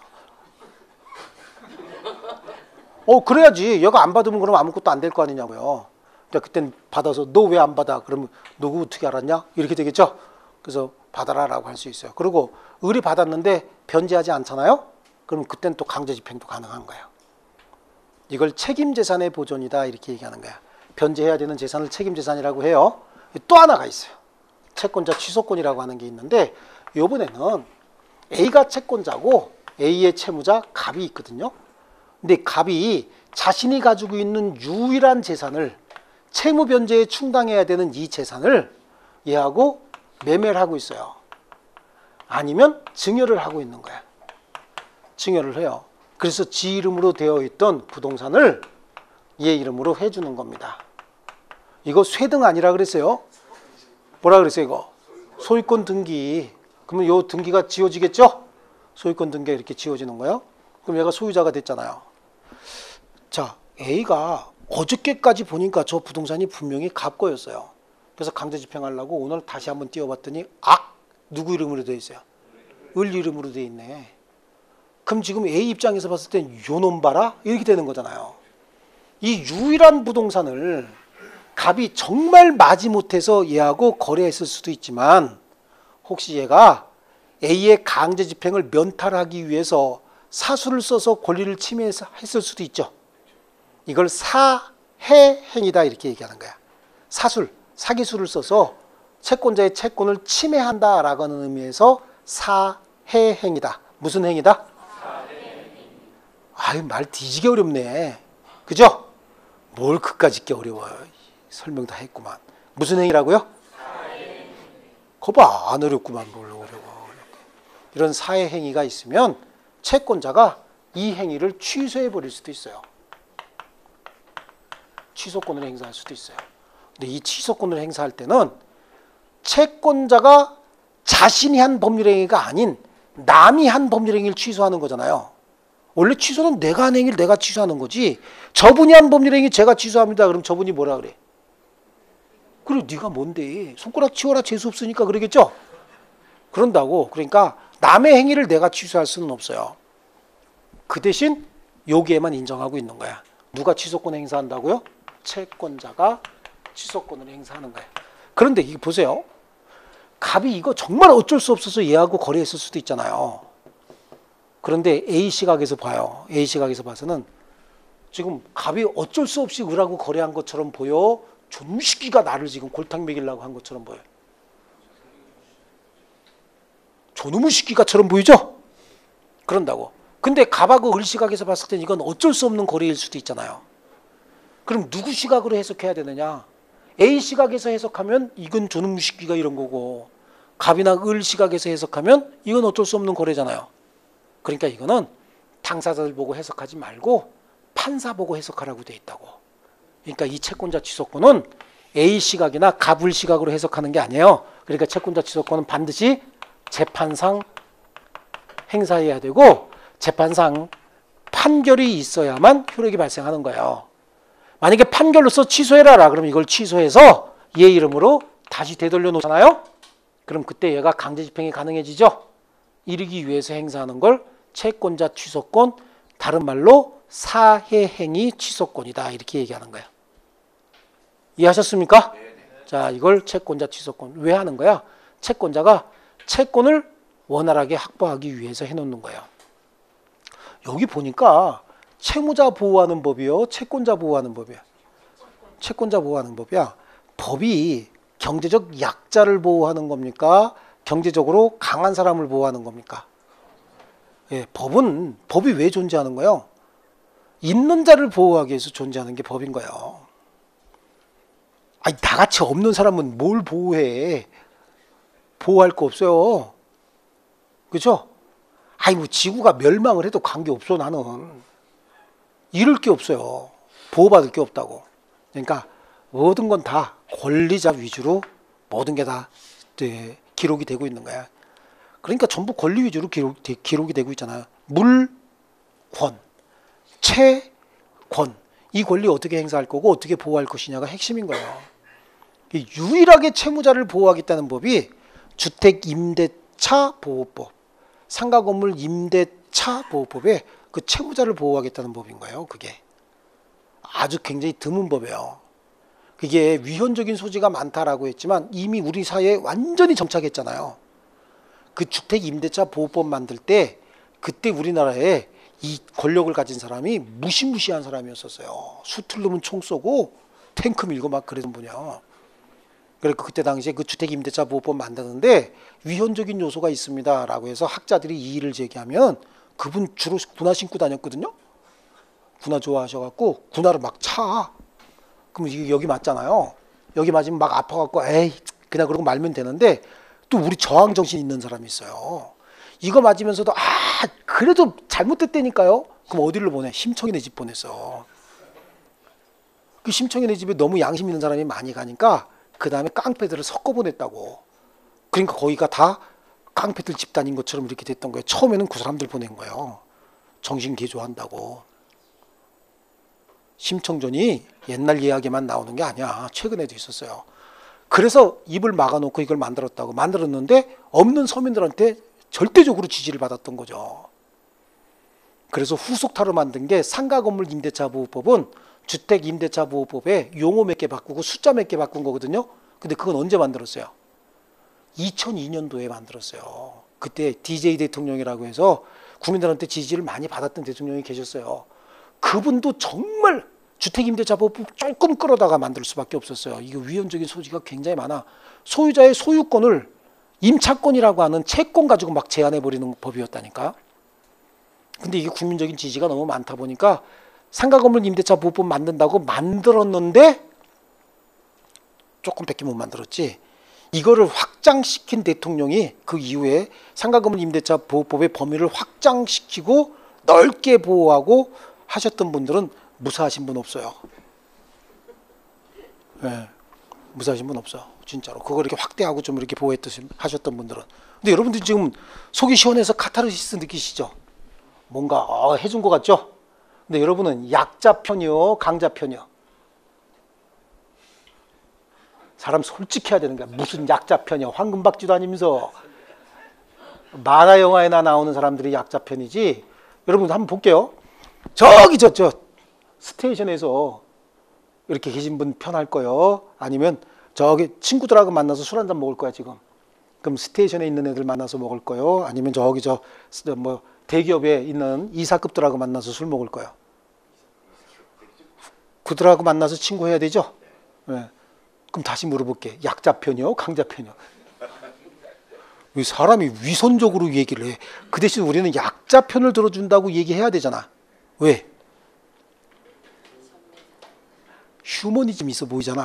어 그래야지. 얘가 안 받으면 그럼 아무것도 안 될 거 아니냐고요. 그러니까 그땐 받아서 너 왜 안 받아? 그러면 누구 어떻게 알았냐? 이렇게 되겠죠. 그래서 받아라라고 할 수 있어요. 그리고 을이 받았는데 변제하지 않잖아요. 그럼 그땐 또 강제집행도 가능한 거예요. 이걸 책임재산의 보존이다 이렇게 얘기하는 거야. 변제해야 되는 재산을 책임재산이라고 해요. 또 하나가 있어요. 채권자 취소권이라고 하는 게 있는데 이번에는 A가 채권자고 A의 채무자 갑이 있거든요. 근데 갑이 자신이 가지고 있는 유일한 재산을 채무 변제에 충당해야 되는 이 재산을 얘하고 매매를 하고 있어요. 아니면 증여를 하고 있는 거야. 증여를 해요. 그래서 지 이름으로 되어 있던 부동산을 얘 이름으로 해주는 겁니다. 이거 쇠등 아니라 그랬어요. 뭐라 그랬어요 이거? 소유권 등기. 그러면 요 등기가 지워지겠죠? 소유권 등기가 이렇게 지워지는 거예요. 그럼 얘가 소유자가 됐잖아요. 자, A가 어저께까지 보니까 저 부동산이 분명히 갑 거였어요. 그래서 강제집행하려고 오늘 다시 한번 띄워봤더니 악! 누구 이름으로 되어 있어요? 을 이름으로 되어 있네. 그럼 지금 A 입장에서 봤을 땐 요놈 봐라? 이렇게 되는 거잖아요. 이 유일한 부동산을 갑이 정말 마지못해서 얘하고 거래했을 수도 있지만 혹시 얘가 A의 강제집행을 면탈하기 위해서 사수를 써서 권리를 침해했을 수도 있죠. 이걸 사해행위다 이렇게 얘기하는 거야. 사술, 사기술을 써서 채권자의 채권을 침해한다라고 하는 의미에서 사해행위다. 무슨 행위다? 아유, 말 뒤지게 어렵네. 그죠? 뭘 그까짓 게 어려워요. 설명 다 했구만. 무슨 행위라고요? 거봐, 안 어렵구만. 뭘 어려워. 이런 사해행위가 있으면 채권자가 이 행위를 취소해 버릴 수도 있어요. 취소권을 행사할 수도 있어요. 근데 이 취소권을 행사할 때는 채권자가 자신이 한 법률행위가 아닌 남이 한 법률행위를 취소하는 거잖아요. 원래 취소는 내가 한 행위를 내가 취소하는 거지. 저분이 한 법률행위 제가 취소합니다. 그럼 저분이 뭐라 그래? 그래 네가 뭔데? 손가락 치워라 재수 없으니까 그러겠죠? 그런다고. 그러니까 남의 행위를 내가 취소할 수는 없어요. 그 대신 여기에만 인정하고 있는 거야. 누가 취소권 행사한다고요? 채권자가 취소권을 행사하는 거예요. 그런데 이거 보세요. 갑이 이거 정말 어쩔 수 없어서 얘하고 거래했을 수도 있잖아요. 그런데 A 시각에서 봐요. A 시각에서 봐서는 지금 갑이 어쩔 수 없이 을하고 거래한 것처럼 보여. 존무식기가 나를 지금 골탕 먹이려고 한 것처럼 보여요. 저놈의 시기가처럼 보이죠? 그런다고. 근데 갑하고 을 시각에서 봤을 땐 이건 어쩔 수 없는 거래일 수도 있잖아요. 그럼 누구 시각으로 해석해야 되느냐? A 시각에서 해석하면 이건 저놈의 시기가 이런 거고, 갑이나 을 시각에서 해석하면 이건 어쩔 수 없는 거래잖아요. 그러니까 이거는 당사자들 보고 해석하지 말고 판사 보고 해석하라고 돼 있다고. 그러니까 이 채권자 취소권은 A 시각이나 갑을 시각으로 해석하는 게 아니에요. 그러니까 채권자 취소권은 반드시 재판상 행사해야 되고 재판상 판결이 있어야만 효력이 발생하는 거예요. 만약에 판결로서 취소해라라 그러면 이걸 취소해서 얘 이름으로 다시 되돌려 놓잖아요. 그럼 그때 얘가 강제 집행이 가능해지죠. 이르기 위해서 행사하는 걸 채권자 취소권, 다른 말로 사해행위 취소권이다 이렇게 얘기하는 거예요. 이해하셨습니까? 자, 이걸 채권자 취소권. 왜 하는 거야? 채권자가 채권을 원활하게 확보하기 위해서 해놓는 거예요. 여기 보니까 채무자 보호하는 법이요, 채권자 보호하는 법이야. 채권자 보호하는 법이야. 법이 경제적 약자를 보호하는 겁니까? 경제적으로 강한 사람을 보호하는 겁니까? 예, 법은 법이 왜 존재하는 거예요? 있는 자를 보호하기 위해서 존재하는 게 법인 거예요. 아니, 나같이 없는 사람은 뭘 보호해? 보호할 거 없어요. 그렇죠? 아니 뭐 지구가 멸망을 해도 관계없어. 나는 잃을 게 없어요. 보호받을 게 없다고. 그러니까 모든 건 다 권리자 위주로 모든 게 다 기록이 되고 있는 거야. 그러니까 전부 권리 위주로 기록, 기록이 되고 있잖아요. 물권, 채권, 이 권리 어떻게 행사할 거고 어떻게 보호할 것이냐가 핵심인 거예요. 유일하게 채무자를 보호하겠다는 법이 주택임대차 보호법, 상가건물 임대차 보호법에 그 채무자를 보호하겠다는 법인 거예요. 그게 아주 굉장히 드문 법이에요. 그게 위헌적인 소지가 많다라고 했지만 이미 우리 사회에 완전히 정착했잖아요. 그 주택임대차 보호법 만들 때 그때 우리나라에 이 권력을 가진 사람이 무시무시한 사람이었었어요. 수틀르면 총 쏘고 탱크 밀고 막 그랬던 분이야. 그러니까 그때 당시에 그 주택임대차 보호법 만드는데 위헌적인 요소가 있습니다라고 해서 학자들이 이의를 제기하면 그분 주로 군화 신고 다녔거든요. 군화 좋아하셔갖고 군화를 막 차. 그럼 이게 여기 맞잖아요. 여기 맞으면 막 아파갖고 에이 그냥 그러고 말면 되는데 또 우리 저항 정신 있는 사람이 있어요. 이거 맞으면서도 아 그래도 잘못됐다니까요. 그럼 어디로 보내? 심청이네 집 보냈어. 그 심청이네 집에 너무 양심 있는 사람이 많이 가니까 그 다음에 깡패들을 섞어 보냈다고. 그러니까 거기가 다 깡패들 집단인 것처럼 이렇게 됐던 거예요. 처음에는 그 사람들 보낸 거예요. 정신 개조한다고. 심청전이 옛날 이야기만 나오는 게 아니야. 최근에도 있었어요. 그래서 입을 막아놓고 이걸 만들었다고. 만들었는데 없는 서민들한테 절대적으로 지지를 받았던 거죠. 그래서 후속타로 만든 게 상가건물 임대차 보호법은 주택임대차 보호법에 용어 몇 개 바꾸고 숫자 몇 개 바꾼 거거든요. 근데 그건 언제 만들었어요? 이천이 년도에 만들었어요. 그때 디제이 대통령이라고 해서 국민들한테 지지를 많이 받았던 대통령이 계셨어요. 그분도 정말 주택임대차 보호법 조금 끌어다가 만들 수밖에 없었어요. 이게 위헌적인 소지가 굉장히 많아. 소유자의 소유권을 임차권이라고 하는 채권 가지고 막 제한해버리는 법이었다니까. 근데 이게 국민적인 지지가 너무 많다 보니까 상가건물 임대차 보호법 만든다고 만들었는데 조금 밖에 못 만들었지. 이거를 확장시킨 대통령이 그 이후에 상가건물 임대차 보호법의 범위를 확장시키고 넓게 보호하고 하셨던 분들은 무사하신 분 없어요. 네, 무사하신 분 없어. 진짜로. 그걸 이렇게 확대하고 좀 이렇게 보호했듯이 하셨던 분들은. 근데 여러분들 지금 속이 시원해서 카타르시스 느끼시죠? 뭔가 어, 해준 것 같죠? 근데 여러분은 약자 편이요, 강자 편이요. 사람 솔직해야 되는 거야. 무슨 약자 편이야. 황금박쥐도 아니면서. 만화 영화에나 나오는 사람들이 약자 편이지. 여러분 한번 볼게요. 저기 저 저 스테이션에서 이렇게 계신 분 편할 거요. 아니면 저기 친구들하고 만나서 술 한잔 먹을 거야 지금. 그럼 스테이션에 있는 애들 만나서 먹을 거요. 아니면 저기 저 뭐 대기업에 있는 이사급들하고 만나서 술 먹을 거요. 그들하고 만나서 친구 해야 되죠. 네. 그럼 다시 물어볼게. 약자 편이요, 강자 편이요. 왜 사람이 위선적으로 얘기를 해? 그 대신 우리는 약자 편을 들어준다고 얘기해야 되잖아. 왜? 휴머니즘 있어 보이잖아.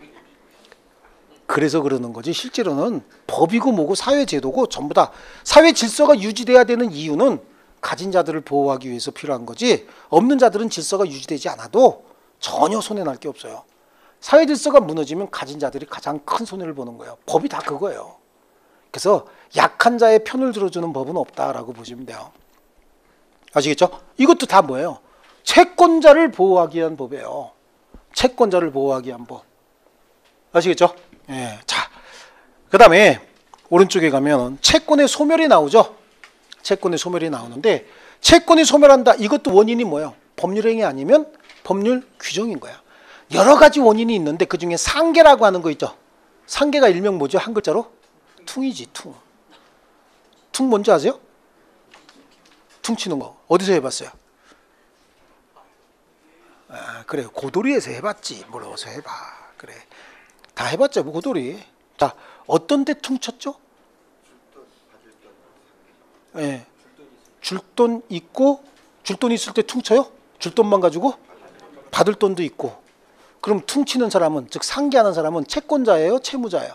그래서 그러는 거지. 실제로는 법이고 뭐고 사회제도고 전부 다 사회 질서가 유지돼야 되는 이유는 가진 자들을 보호하기 위해서 필요한 거지, 없는 자들은 질서가 유지되지 않아도 전혀 손해날 게 없어요. 사회 질서가 무너지면 가진 자들이 가장 큰 손해를 보는 거예요. 법이 다 그거예요. 그래서 약한 자의 편을 들어주는 법은 없다라고 보시면 돼요. 아시겠죠? 이것도 다 뭐예요? 채권자를 보호하기 위한 법이에요. 채권자를 보호하기 위한 법. 아시겠죠? 예. 자, 그 다음에 오른쪽에 가면 채권의 소멸이 나오죠. 채권의 소멸이 나오는데, 채권이 소멸한다. 이것도 원인이 뭐예요? 법률행위 아니면 법률 규정인 거야. 여러 가지 원인이 있는데 그 중에 상계라고 하는 거 있죠. 상계가 일명 뭐죠? 한 글자로? 퉁이지, 퉁. 퉁 뭔지 아세요? 퉁 치는 거. 어디서 해봤어요? 아, 그래. 고도리에서 해봤지. 뭘 어디서 해봐. 그래. 다 해봤죠. 뭐 고도리. 자, 어떤 데 퉁 쳤죠? 예. 네. 줄 돈 있고, 줄 돈 있을 때 퉁 쳐요? 줄 돈만 가지고? 받을 돈도 있고. 그럼 퉁치는 사람은, 즉 상계하는 사람은 채권자예요? 채무자예요?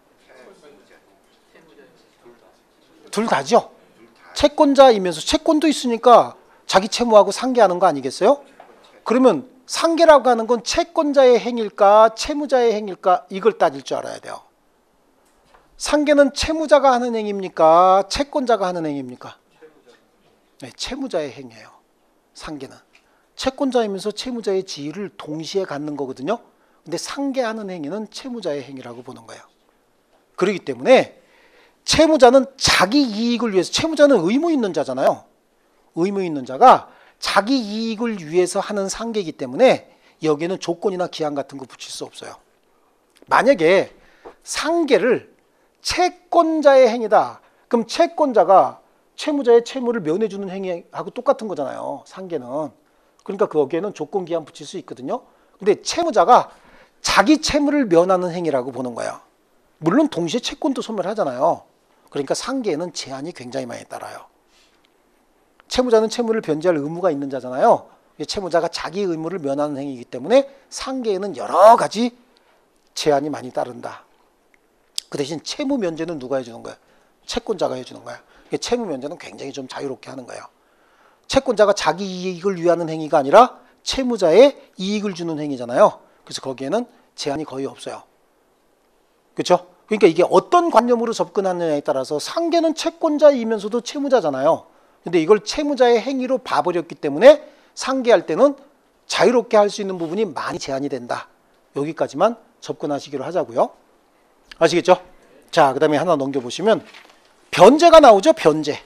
둘 다죠. 채권자이면서 채권도 있으니까 자기 채무하고 상계하는 거 아니겠어요? 그러면 상계라고 하는 건 채권자의 행위일까 채무자의 행위일까, 이걸 따질 줄 알아야 돼요. 상계는 채무자가 하는 행위입니까 채권자가 하는 행위입니까? 네, 채무자의 행위예요. 상계는 채권자이면서 채무자의 지위를 동시에 갖는 거거든요. 근데 상계하는 행위는 채무자의 행위라고 보는 거예요. 그렇기 때문에 채무자는 자기 이익을 위해서, 채무자는 의무 있는 자잖아요. 의무 있는 자가 자기 이익을 위해서 하는 상계이기 때문에 여기에는 조건이나 기한 같은 거 붙일 수 없어요. 만약에 상계를 채권자의 행위다. 그럼 채권자가 채무자의 채무를 면해주는 행위하고 똑같은 거잖아요. 상계는. 그러니까 거기에는 조건 기한 붙일 수 있거든요. 근데 채무자가 자기 채무를 면하는 행위라고 보는 거예요. 물론 동시에 채권도 소멸하잖아요. 그러니까 상계에는 제한이 굉장히 많이 따라요. 채무자는 채무를 변제할 의무가 있는 자잖아요. 채무자가 자기 의무를 면하는 행위이기 때문에 상계에는 여러 가지 제한이 많이 따른다. 그 대신 채무 면제는 누가 해주는 거야? 채권자가 해주는 거야. 채무 면제는 굉장히 좀 자유롭게 하는 거예요. 채권자가 자기 이익을 위하는 행위가 아니라 채무자의 이익을 주는 행위잖아요. 그래서 거기에는 제한이 거의 없어요. 그렇죠? 그러니까 이게 어떤 관념으로 접근하느냐에 따라서 상계는 채권자이면서도 채무자잖아요. 근데 이걸 채무자의 행위로 봐버렸기 때문에 상계할 때는 자유롭게 할 수 있는 부분이 많이 제한이 된다. 여기까지만 접근하시기로 하자고요. 아시겠죠? 자, 그 다음에 하나 넘겨보시면 변제가 나오죠. 변제.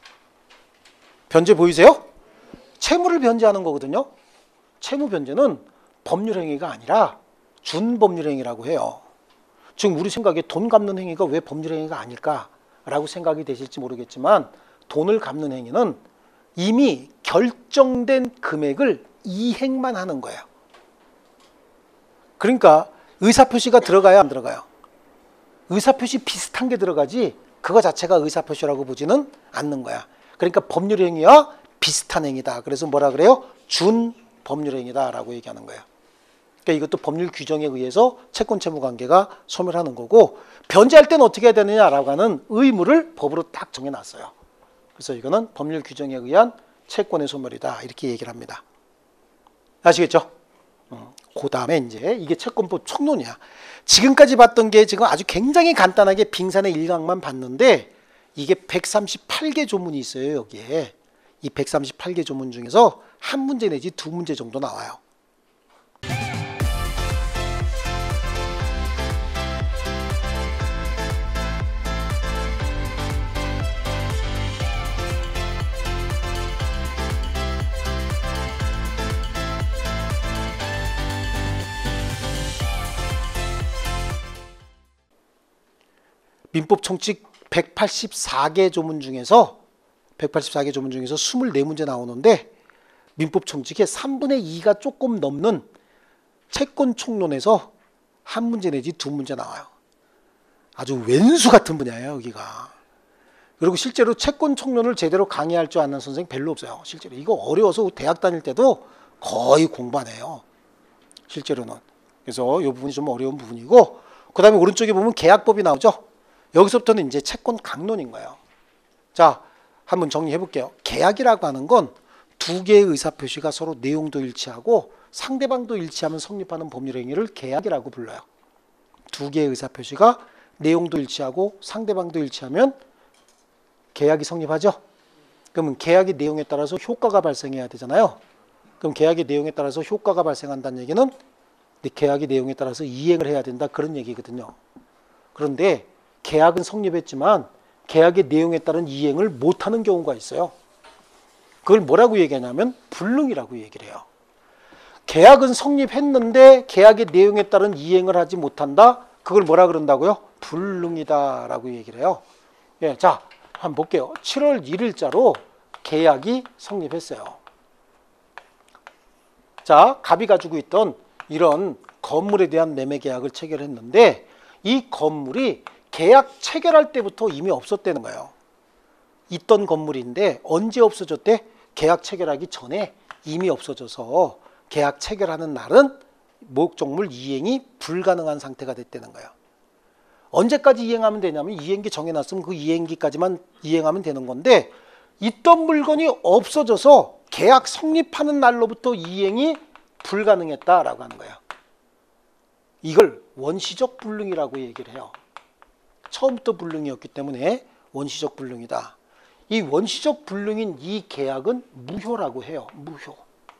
변제 보이세요? 채무를 변제하는 거거든요. 채무 변제는 법률행위가 아니라 준법률행위라고 해요. 지금 우리 생각에 돈 갚는 행위가 왜 법률행위가 아닐까라고 생각이 되실지 모르겠지만, 돈을 갚는 행위는 이미 결정된 금액을 이행만 하는 거예요. 그러니까 의사표시가 들어가야 안 들어가요? 의사표시 비슷한 게 들어가지 그거 자체가 의사표시라고 보지는 않는 거야. 그러니까 법률행위와 비슷한 행위다. 그래서 뭐라 그래요? 준법률행위다 라고 얘기하는 거예요. 그러니까 이것도 법률 규정에 의해서 채권 채무 관계가 소멸하는 거고, 변제할 때는 어떻게 해야 되느냐라고 하는 의무를 법으로 딱 정해놨어요. 그래서 이거는 법률 규정에 의한 채권의 소멸이다 이렇게 얘기를 합니다. 아시겠죠? 음, 그 다음에 이제 이게 채권법 총론이야. 지금까지 봤던 게 지금 아주 굉장히 간단하게 빙산의 일각만 봤는데, 이게 백삼십팔 개 조문이 있어요. 여기에 이 백삼십팔 개 조문 중에서 한 문제 내지 두 문제 정도 나와요. 민법 총칙 백팔십사 개 조문 중에서 백팔십사 개 조문 중에서 이십사 문제 나오는데, 민법 총칙의 삼분의 이가 조금 넘는 채권 총론에서 한 문제 내지 두 문제 나와요. 아주 왼수 같은 분야예요, 여기가. 그리고 실제로 채권 총론을 제대로 강의할 줄 아는 선생 별로 없어요. 실제로 이거 어려워서 대학 다닐 때도 거의 공부 안 해요, 실제로는. 그래서 이 부분이 좀 어려운 부분이고, 그 다음에 오른쪽에 보면 계약법이 나오죠. 여기서부터는 이제 채권 강론인 거예요. 자, 한번 정리해 볼게요. 계약이라고 하는 건 두 개의 의사표시가 서로 내용도 일치하고 상대방도 일치하면 성립하는 법률행위를 계약이라고 불러요. 두 개의 의사표시가 내용도 일치하고 상대방도 일치하면 계약이 성립하죠. 그러면 계약의 내용에 따라서 효과가 발생해야 되잖아요. 그럼 계약의 내용에 따라서 효과가 발생한다는 얘기는 계약의 내용에 따라서 이행을 해야 된다, 그런 얘기거든요. 그런데 계약은 성립했지만 계약의 내용에 따른 이행을 못하는 경우가 있어요. 그걸 뭐라고 얘기하냐면 불능이라고 얘기를 해요. 계약은 성립했는데 계약의 내용에 따른 이행을 하지 못한다? 그걸 뭐라 그런다고요? 불능이다 라고 얘기를 해요. 예, 자, 한번 볼게요. 칠월 일일자로 계약이 성립했어요. 자, 갑이 가지고 있던 이런 건물에 대한 매매 계약을 체결했는데, 이 건물이 계약 체결할 때부터 이미 없었다는 거예요. 있던 건물인데 언제 없어졌대? 계약 체결하기 전에 이미 없어져서 계약 체결하는 날은 목적물 이행이 불가능한 상태가 됐다는 거예요. 언제까지 이행하면 되냐면 이행기 정해놨으면 그 이행기까지만 이행하면 되는 건데, 있던 물건이 없어져서 계약 성립하는 날로부터 이행이 불가능했다라고 하는 거예요. 이걸 원시적 불능이라고 얘기를 해요. 처음부터 불능이었기 때문에 원시적 불능이다. 이 원시적 불능인 이 계약은 무효라고 해요. 무효.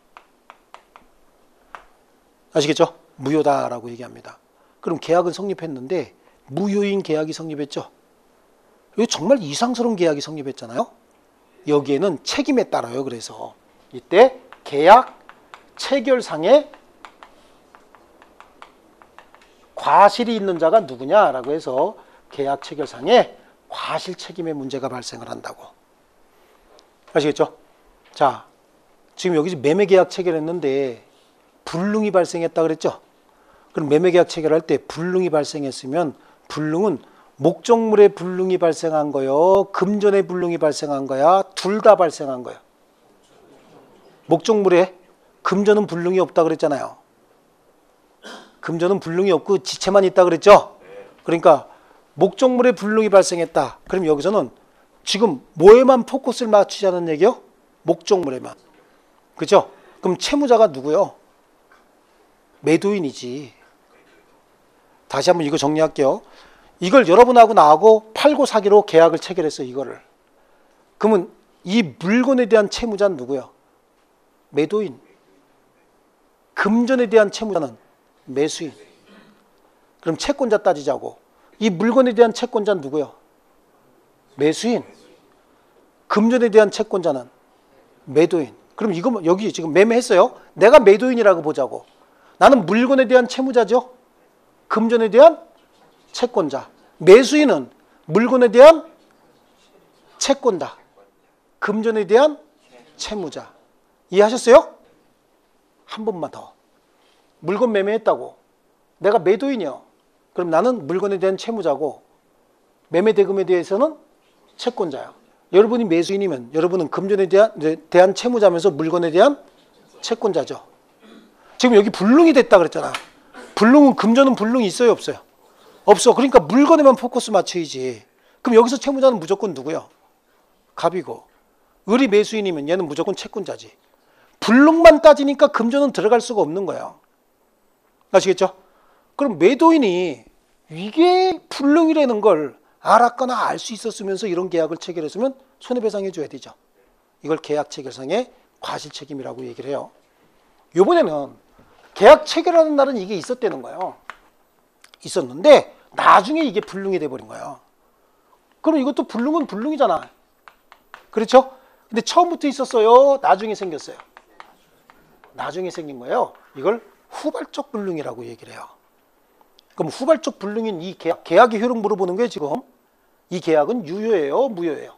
아시겠죠? 무효다라고 얘기합니다. 그럼 계약은 성립했는데 무효인 계약이 성립했죠. 이거 정말 이상스러운 계약이 성립했잖아요. 여기에는 책임에 따라요. 그래서 이때 계약 체결상에 과실이 있는 자가 누구냐라고 해서 계약 체결상에 과실 책임의 문제가 발생을 한다고. 아시겠죠? 자, 지금 여기 매매 계약 체결했는데 불능이 발생했다 그랬죠? 그럼 매매 계약 체결할 때 불능이 발생했으면 불능은 목적물의 불능이 발생한 거요, 금전의 불능이 발생한 거야, 둘 다 발생한 거예요. 목적물에 금전은 불능이 없다 그랬잖아요. 금전은 불능이 없고 지체만 있다 그랬죠? 그러니까 목적물의 불능이 발생했다. 그럼 여기서는 지금 뭐에만 포커스를 맞추자는 얘기요? 목적물에만. 그죠? 그럼 채무자가 누구요? 매도인이지. 다시 한번 이거 정리할게요. 이걸 여러분하고 나하고 팔고 사기로 계약을 체결했어요. 이거를. 그러면 이 물건에 대한 채무자는 누구요? 매도인. 금전에 대한 채무자는 매수인. 그럼 채권자 따지자고. 이 물건에 대한 채권자는 누구요? 매수인. 금전에 대한 채권자는 매도인. 그럼 이거 여기 지금 매매했어요. 내가 매도인이라고 보자고. 나는 물건에 대한 채무자죠. 금전에 대한 채권자. 매수인은 물건에 대한 채권자. 금전에 대한 채무자. 이해하셨어요? 한 번만 더. 물건 매매했다고. 내가 매도인이요. 그럼 나는 물건에 대한 채무자고 매매 대금에 대해서는 채권자요. 여러분이 매수인이면 여러분은 금전에 대한, 대한 채무자면서 물건에 대한 채권자죠. 지금 여기 불능이 됐다 그랬잖아. 불능은 금전은 불능이 있어요, 없어요? 없어. 그러니까 물건에만 포커스 맞춰야지. 그럼 여기서 채무자는 무조건 누구요? 갑이고. 을이 매수인이면 얘는 무조건 채권자지. 불능만 따지니까 금전은 들어갈 수가 없는 거예요. 아시겠죠? 그럼 매도인이 이게 불능이라는 걸 알았거나 알 수 있었으면서 이런 계약을 체결했으면 손해배상해 줘야 되죠. 이걸 계약 체결상의 과실책임이라고 얘기를 해요. 이번에는 계약 체결하는 날은 이게 있었다는 거예요. 있었는데 나중에 이게 불능이 돼버린 거예요. 그럼 이것도 불능은 불능이잖아. 그렇죠? 근데 처음부터 있었어요? 나중에 생겼어요? 나중에 생긴 거예요. 이걸 후발적 불능이라고 얘기를 해요. 그럼 후발적 불능인 이 계약, 계약의 효력 물어보는 거예요, 지금. 이 계약은 유효예요, 무효예요?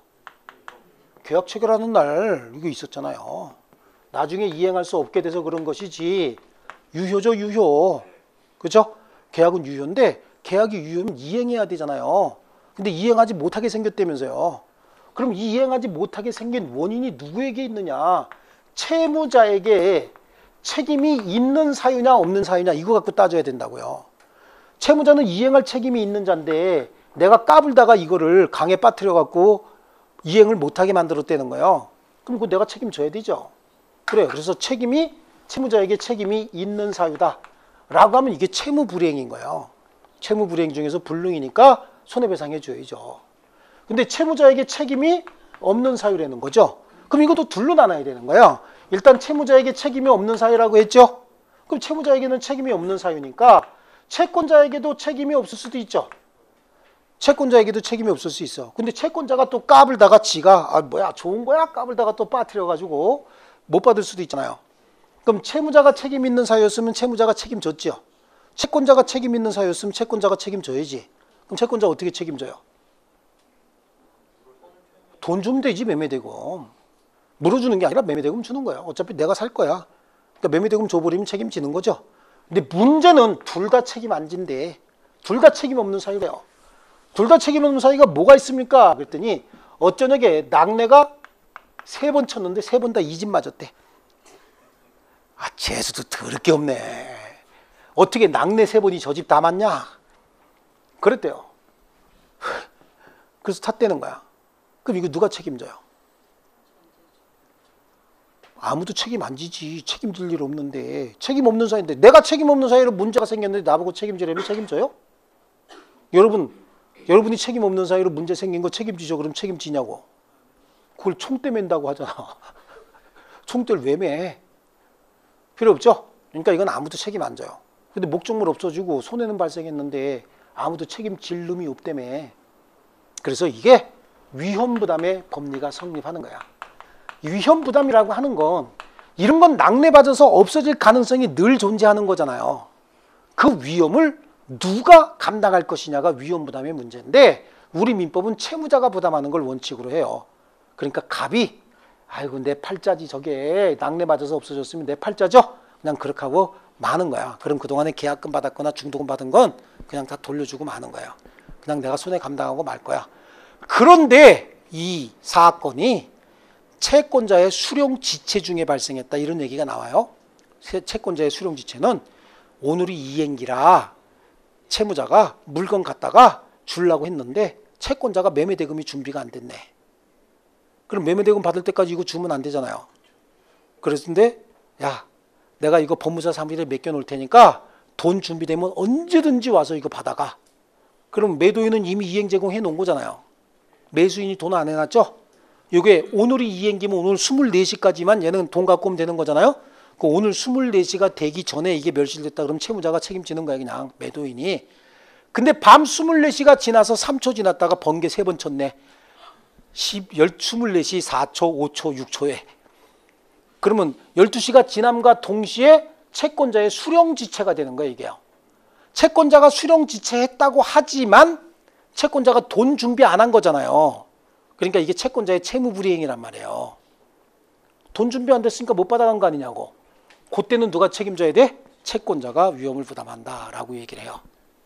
계약 체결하는 날 이거 있었잖아요. 나중에 이행할 수 없게 돼서 그런 것이지 유효죠, 유효. 그죠? 계약은 유효인데 계약이 유효면 이행해야 되잖아요. 근데 이행하지 못하게 생겼다면서요. 그럼 이행하지 못하게 생긴 원인이 누구에게 있느냐? 채무자에게 책임이 있는 사유냐 없는 사유냐 이거 갖고 따져야 된다고요. 채무자는 이행할 책임이 있는 자인데 내가 까불다가 이거를 강에 빠뜨려 갖고 이행을 못하게 만들었다는 거예요. 그럼 그거 내가 책임져야 되죠. 그래요. 그래서 책임이 채무자에게 책임이 있는 사유다 라고 하면 이게 채무불이행인 거예요. 채무불이행 중에서 불능이니까 손해배상해 줘야죠. 근데 채무자에게 책임이 없는 사유라는 거죠. 그럼 이것도 둘로 나눠야 되는 거예요. 일단 채무자에게 책임이 없는 사유라고 했죠. 그럼 채무자에게는 책임이 없는 사유니까 채권자에게도 책임이 없을 수도 있죠. 채권자에게도 책임이 없을 수 있어. 근데 채권자가 또 까불다가 지가 아 뭐야 좋은 거야 까불다가 또 빠뜨려 가지고 못 받을 수도 있잖아요. 그럼 채무자가 책임 있는 사유였으면 채무자가 책임졌죠. 채권자가 책임 있는 사유였으면 채권자가 책임져야지. 그럼 채권자 어떻게 책임져요? 돈 주면 되지. 매매대금 물어주는 게 아니라 매매대금 주는 거야. 어차피 내가 살 거야. 그러니까 매매대금 줘버리면 책임지는 거죠. 근데 문제는 둘 다 책임 안 진대. 둘 다 책임 없는 사유래요. 둘 다 책임 없는 사유가 뭐가 있습니까? 그랬더니 어쩌냐게 낙내가 세 번 쳤는데 세 번 다 이 집 맞았대. 아 재수도 더럽게 없네. 어떻게 낙내 세 번이 저 집 다 맞냐? 그랬대요. 그래서 탔다는 거야. 그럼 이거 누가 책임져요? 아무도 책임 안 지지. 책임질 일 없는데. 책임 없는 사이인데 내가 책임 없는 사이로 문제가 생겼는데 나보고 책임지려면 책임져요? 여러분 여러분이 책임 없는 사이로 문제 생긴 거 책임지죠. 그럼 책임지냐고. 그걸 총대 맨다고 하잖아. 총대를 왜 매? 필요 없죠? 그러니까 이건 아무도 책임 안 져요. 근데 목적물 없어지고 손해는 발생했는데 아무도 책임질 놈이 없다며. 그래서 이게 위험부담의 법리가 성립하는 거야. 위험부담이라고 하는 건 이런 건 낙내받아서 없어질 가능성이 늘 존재하는 거잖아요. 그 위험을 누가 감당할 것이냐가 위험부담의 문제인데 우리 민법은 채무자가 부담하는 걸 원칙으로 해요. 그러니까 갑이 아이고 내 팔자지 저게 낙내받아서 없어졌으면 내 팔자죠? 그냥 그렇게 하고 마는 거야. 그럼 그동안에 계약금 받았거나 중도금 받은 건 그냥 다 돌려주고 마는 거예요. 그냥 내가 손해 감당하고 말 거야. 그런데 이 사건이 채권자의 수령지체 중에 발생했다 이런 얘기가 나와요. 채권자의 수령지체는 오늘이 이행기라 채무자가 물건 갖다가 주려고 했는데 채권자가 매매대금이 준비가 안 됐네. 그럼 매매대금 받을 때까지 이거 주면 안 되잖아요. 그랬는데 야 내가 이거 법무사 사무실에 맡겨놓을 테니까 돈 준비되면 언제든지 와서 이거 받아가. 그럼 매도인은 이미 이행 제공해 놓은 거잖아요. 매수인이 돈 안 해놨죠? 이게 오늘이 이행기면 오늘 스물네 시까지만 얘는 돈 갖고 오면 되는 거잖아요. 그 오늘 스물네 시가 되기 전에 이게 멸실됐다 그러면 채무자가 책임지는 거야 그냥 매도인이. 근데 밤 스물네 시가 지나서 삼 초 지났다가 번개 세 번 쳤네. 스물네 시 사 초, 오 초, 육 초에. 그러면 열두 시가 지남과 동시에 채권자의 수령지체가 되는 거예요 이게요. 채권자가 수령지체했다고 하지만 채권자가 돈 준비 안 한 거잖아요. 그러니까 이게 채권자의 채무불이행이란 말이에요. 돈 준비 안 됐으니까 못 받아간 거 아니냐고. 그때는 누가 책임져야 돼? 채권자가 위험을 부담한다라고 얘기를 해요.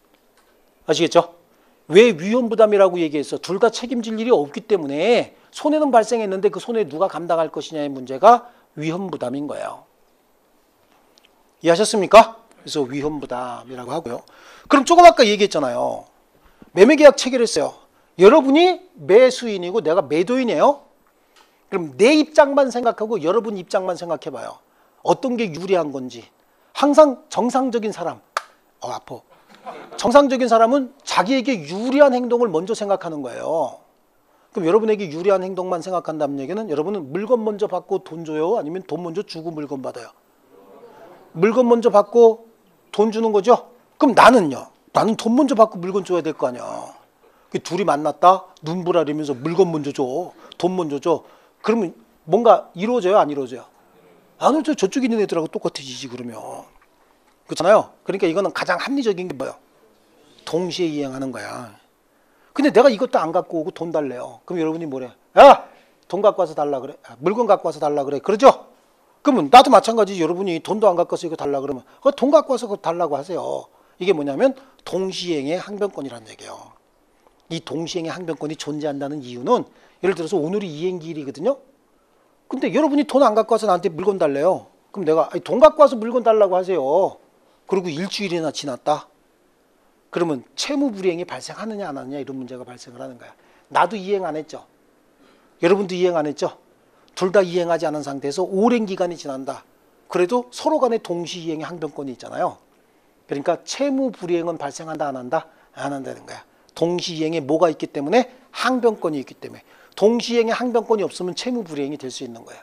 아시겠죠? 왜 위험부담이라고 얘기했어? 둘 다 책임질 일이 없기 때문에 손해는 발생했는데 그 손해 누가 감당할 것이냐의 문제가 위험부담인 거예요. 이해하셨습니까? 그래서 위험부담이라고 하고요. 그럼 조금 아까 얘기했잖아요. 매매계약 체결했어요. 여러분이 매수인이고 내가 매도인이에요. 그럼 내 입장만 생각하고 여러분 입장만 생각해봐요. 어떤 게 유리한 건지. 항상 정상적인 사람, 어 아파. 정상적인 사람은 자기에게 유리한 행동을 먼저 생각하는 거예요. 그럼 여러분에게 유리한 행동만 생각한다는 얘기는 여러분은 물건 먼저 받고 돈 줘요? 아니면 돈 먼저 주고 물건 받아요? 물건 먼저 받고 돈 주는 거죠? 그럼 나는요? 나는 돈 먼저 받고 물건 줘야 될 거 아니야. 둘이 만났다? 눈보라리면서 물건 먼저 줘. 돈 먼저 줘. 그러면 뭔가 이루어져요? 안 이루어져요? 안 이루어져요. 저쪽에 있는 애들하고 똑같아지지 그러면. 그렇잖아요. 그러니까 이거는 가장 합리적인 게 뭐예요? 동시에 이행하는 거야. 근데 내가 이것도 안 갖고 오고 돈 달래요. 그럼 여러분이 뭐래? 야! 돈 갖고 와서 달라 그래. 물건 갖고 와서 달라 그래. 그러죠? 그러면 나도 마찬가지. 여러분이 돈도 안 갖고 와서 이거 달라 그러면 돈 갖고 와서 그거 달라고 하세요. 이게 뭐냐면 동시행의 항변권이라는 얘기예요. 이 동시행의 항변권이 존재한다는 이유는 예를 들어서 오늘이 이행기일이거든요. 근데 여러분이 돈 안 갖고 와서 나한테 물건 달래요. 그럼 내가 아니, 돈 갖고 와서 물건 달라고 하세요. 그리고 일주일이나 지났다. 그러면 채무불이행이 발생하느냐 안 하느냐 이런 문제가 발생을 하는 거야. 나도 이행 안 했죠. 여러분도 이행 안 했죠. 둘 다 이행하지 않은 상태에서 오랜 기간이 지난다. 그래도 서로 간에 동시 이행의 항변권이 있잖아요. 그러니까 채무불이행은 발생한다 안 한다? 안 한다는 거야. 동시 이행에 뭐가 있기 때문에? 항변권이 있기 때문에. 동시 이행에 항변권이 없으면 채무불이행이 될 수 있는 거예요.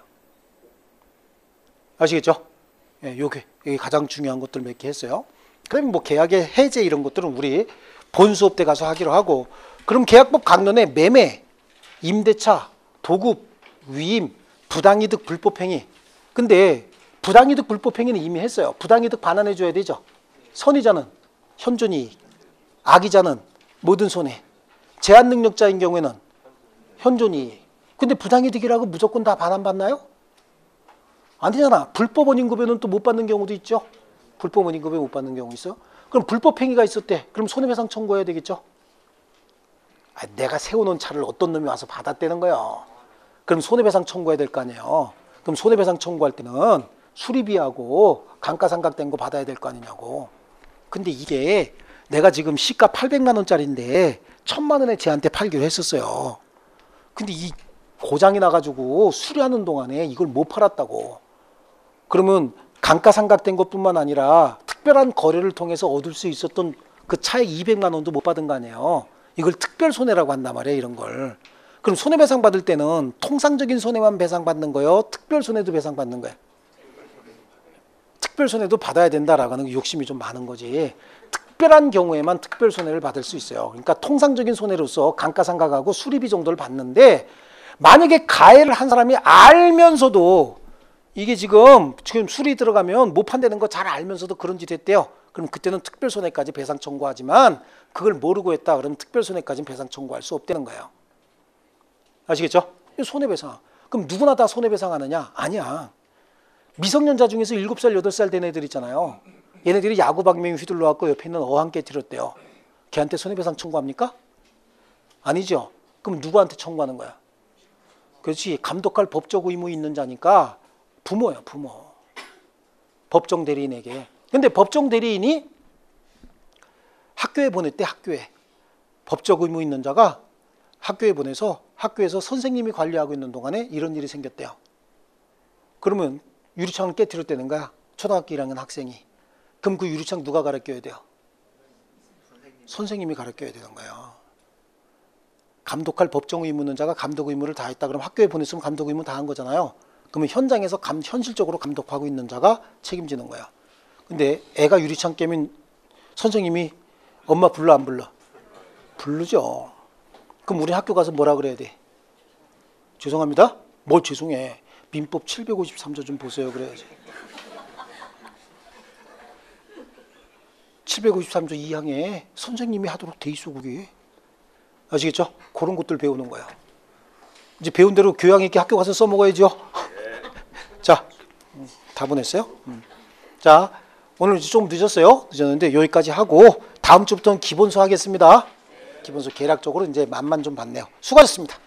아시겠죠? 예, 요게, 요게 가장 중요한 것들 몇 개 했어요. 그럼 뭐 계약의 해제 이런 것들은 우리 본 수업 때 가서 하기로 하고, 그럼 계약법 강론에 매매, 임대차, 도급, 위임, 부당이득, 불법행위. 근데 부당이득, 불법행위는 이미 했어요. 부당이득 반환해 줘야 되죠. 선의자는 현존이익, 악의자는 모든 손해, 제한능력자인 경우에는 현존이익. 근데 부당이득이라고 무조건 다 반환받나요? 아니잖아. 불법 원인급여는 또 못 받는 경우도 있죠. 불법 원인급여 못 받는 경우 있어요. 그럼 불법행위가 있었대. 그럼 손해배상 청구해야 되겠죠. 아, 내가 세워놓은 차를 어떤 놈이 와서 받았다는 거야. 그럼 손해배상 청구해야 될 거 아니에요. 그럼 손해배상 청구할 때는 수리비하고 감가상각된 거 받아야 될 거 아니냐고. 근데 이게 내가 지금 시가 팔백만 원짜리인데 천만 원에 쟤한테 팔기로 했었어요. 근데 이 고장이 나가지고 수리하는 동안에 이걸 못 팔았다고. 그러면 감가상각된 것뿐만 아니라 특별한 거래를 통해서 얻을 수 있었던 그 차액 이백만 원도 못 받은 거 아니에요. 이걸 특별손해라고 한단 말이에요. 이런 걸. 그럼 손해배상 받을 때는 통상적인 손해만 배상받는 거예요? 특별손해도 배상받는 거예요? 특별손해도 받아야 된다라는 욕심이 좀 많은 거지. 특별한 경우에만 특별손해를 받을 수 있어요. 그러니까 통상적인 손해로서 감가상각하고 수리비 정도를 받는데, 만약에 가해를 한 사람이 알면서도 이게 지금 지금 수리 들어가면 못 판다는 거 잘 알면서도 그런 짓 했대요. 그럼 그때는 특별손해까지 배상 청구하지만 그걸 모르고 했다 그러면 특별손해까지는 배상 청구할 수 없다는 거예요. 아시겠죠? 손해배상. 그럼 누구나 다 손해배상하느냐? 아니야. 미성년자 중에서 일곱 살, 여덟 살 된 애들 있잖아요. 얘네들이 야구 방망이 휘둘러 갖고 옆에 있는 어항 깨뜨렸대요. 걔한테 손해배상 청구합니까? 아니죠. 그럼 누구한테 청구하는 거야? 그렇지. 감독할 법적 의무 있는 자니까 부모야, 부모. 법정 대리인에게. 근데 법정 대리인이 학교에 보냈대, 학교에. 법적 의무 있는 자가 학교에 보내서 학교에서 선생님이 관리하고 있는 동안에 이런 일이 생겼대요. 그러면 유리창을 깨뜨렸다는 거야. 초등학교 일 학년 학생이. 그럼 그 유리창 누가 갈아껴야 돼요? 선생님이 갈아껴야 되는 거예요. 감독할 법정 의무 있는 자가 감독 의무를 다 했다. 그럼 학교에 보냈으면 감독 의무 다 한 거잖아요. 그러면 현장에서 감, 현실적으로 감독하고 있는 자가 책임지는 거야. 근데 애가 유리창 깨면 선생님이 엄마 불러 안 불러? 부르죠. 그럼 우리 학교 가서 뭐라 그래야 돼? 죄송합니다. 뭘 죄송해. 민법 칠백오십삼 조 좀 보세요. 그래야지. 칠백오십삼 조 이 항에 선생님이 하도록 돼 있어 그게. 아시겠죠? 그런 것들 배우는 거야. 이제 배운 대로 교양 있게 학교 가서 써먹어야죠. 자, 다 보냈어요? 자, 오늘 이제 좀 늦었어요. 늦었는데 여기까지 하고 다음 주부터는 기본서 하겠습니다. 기본서 계략적으로 이제 맛만 좀 봤네요. 수고하셨습니다.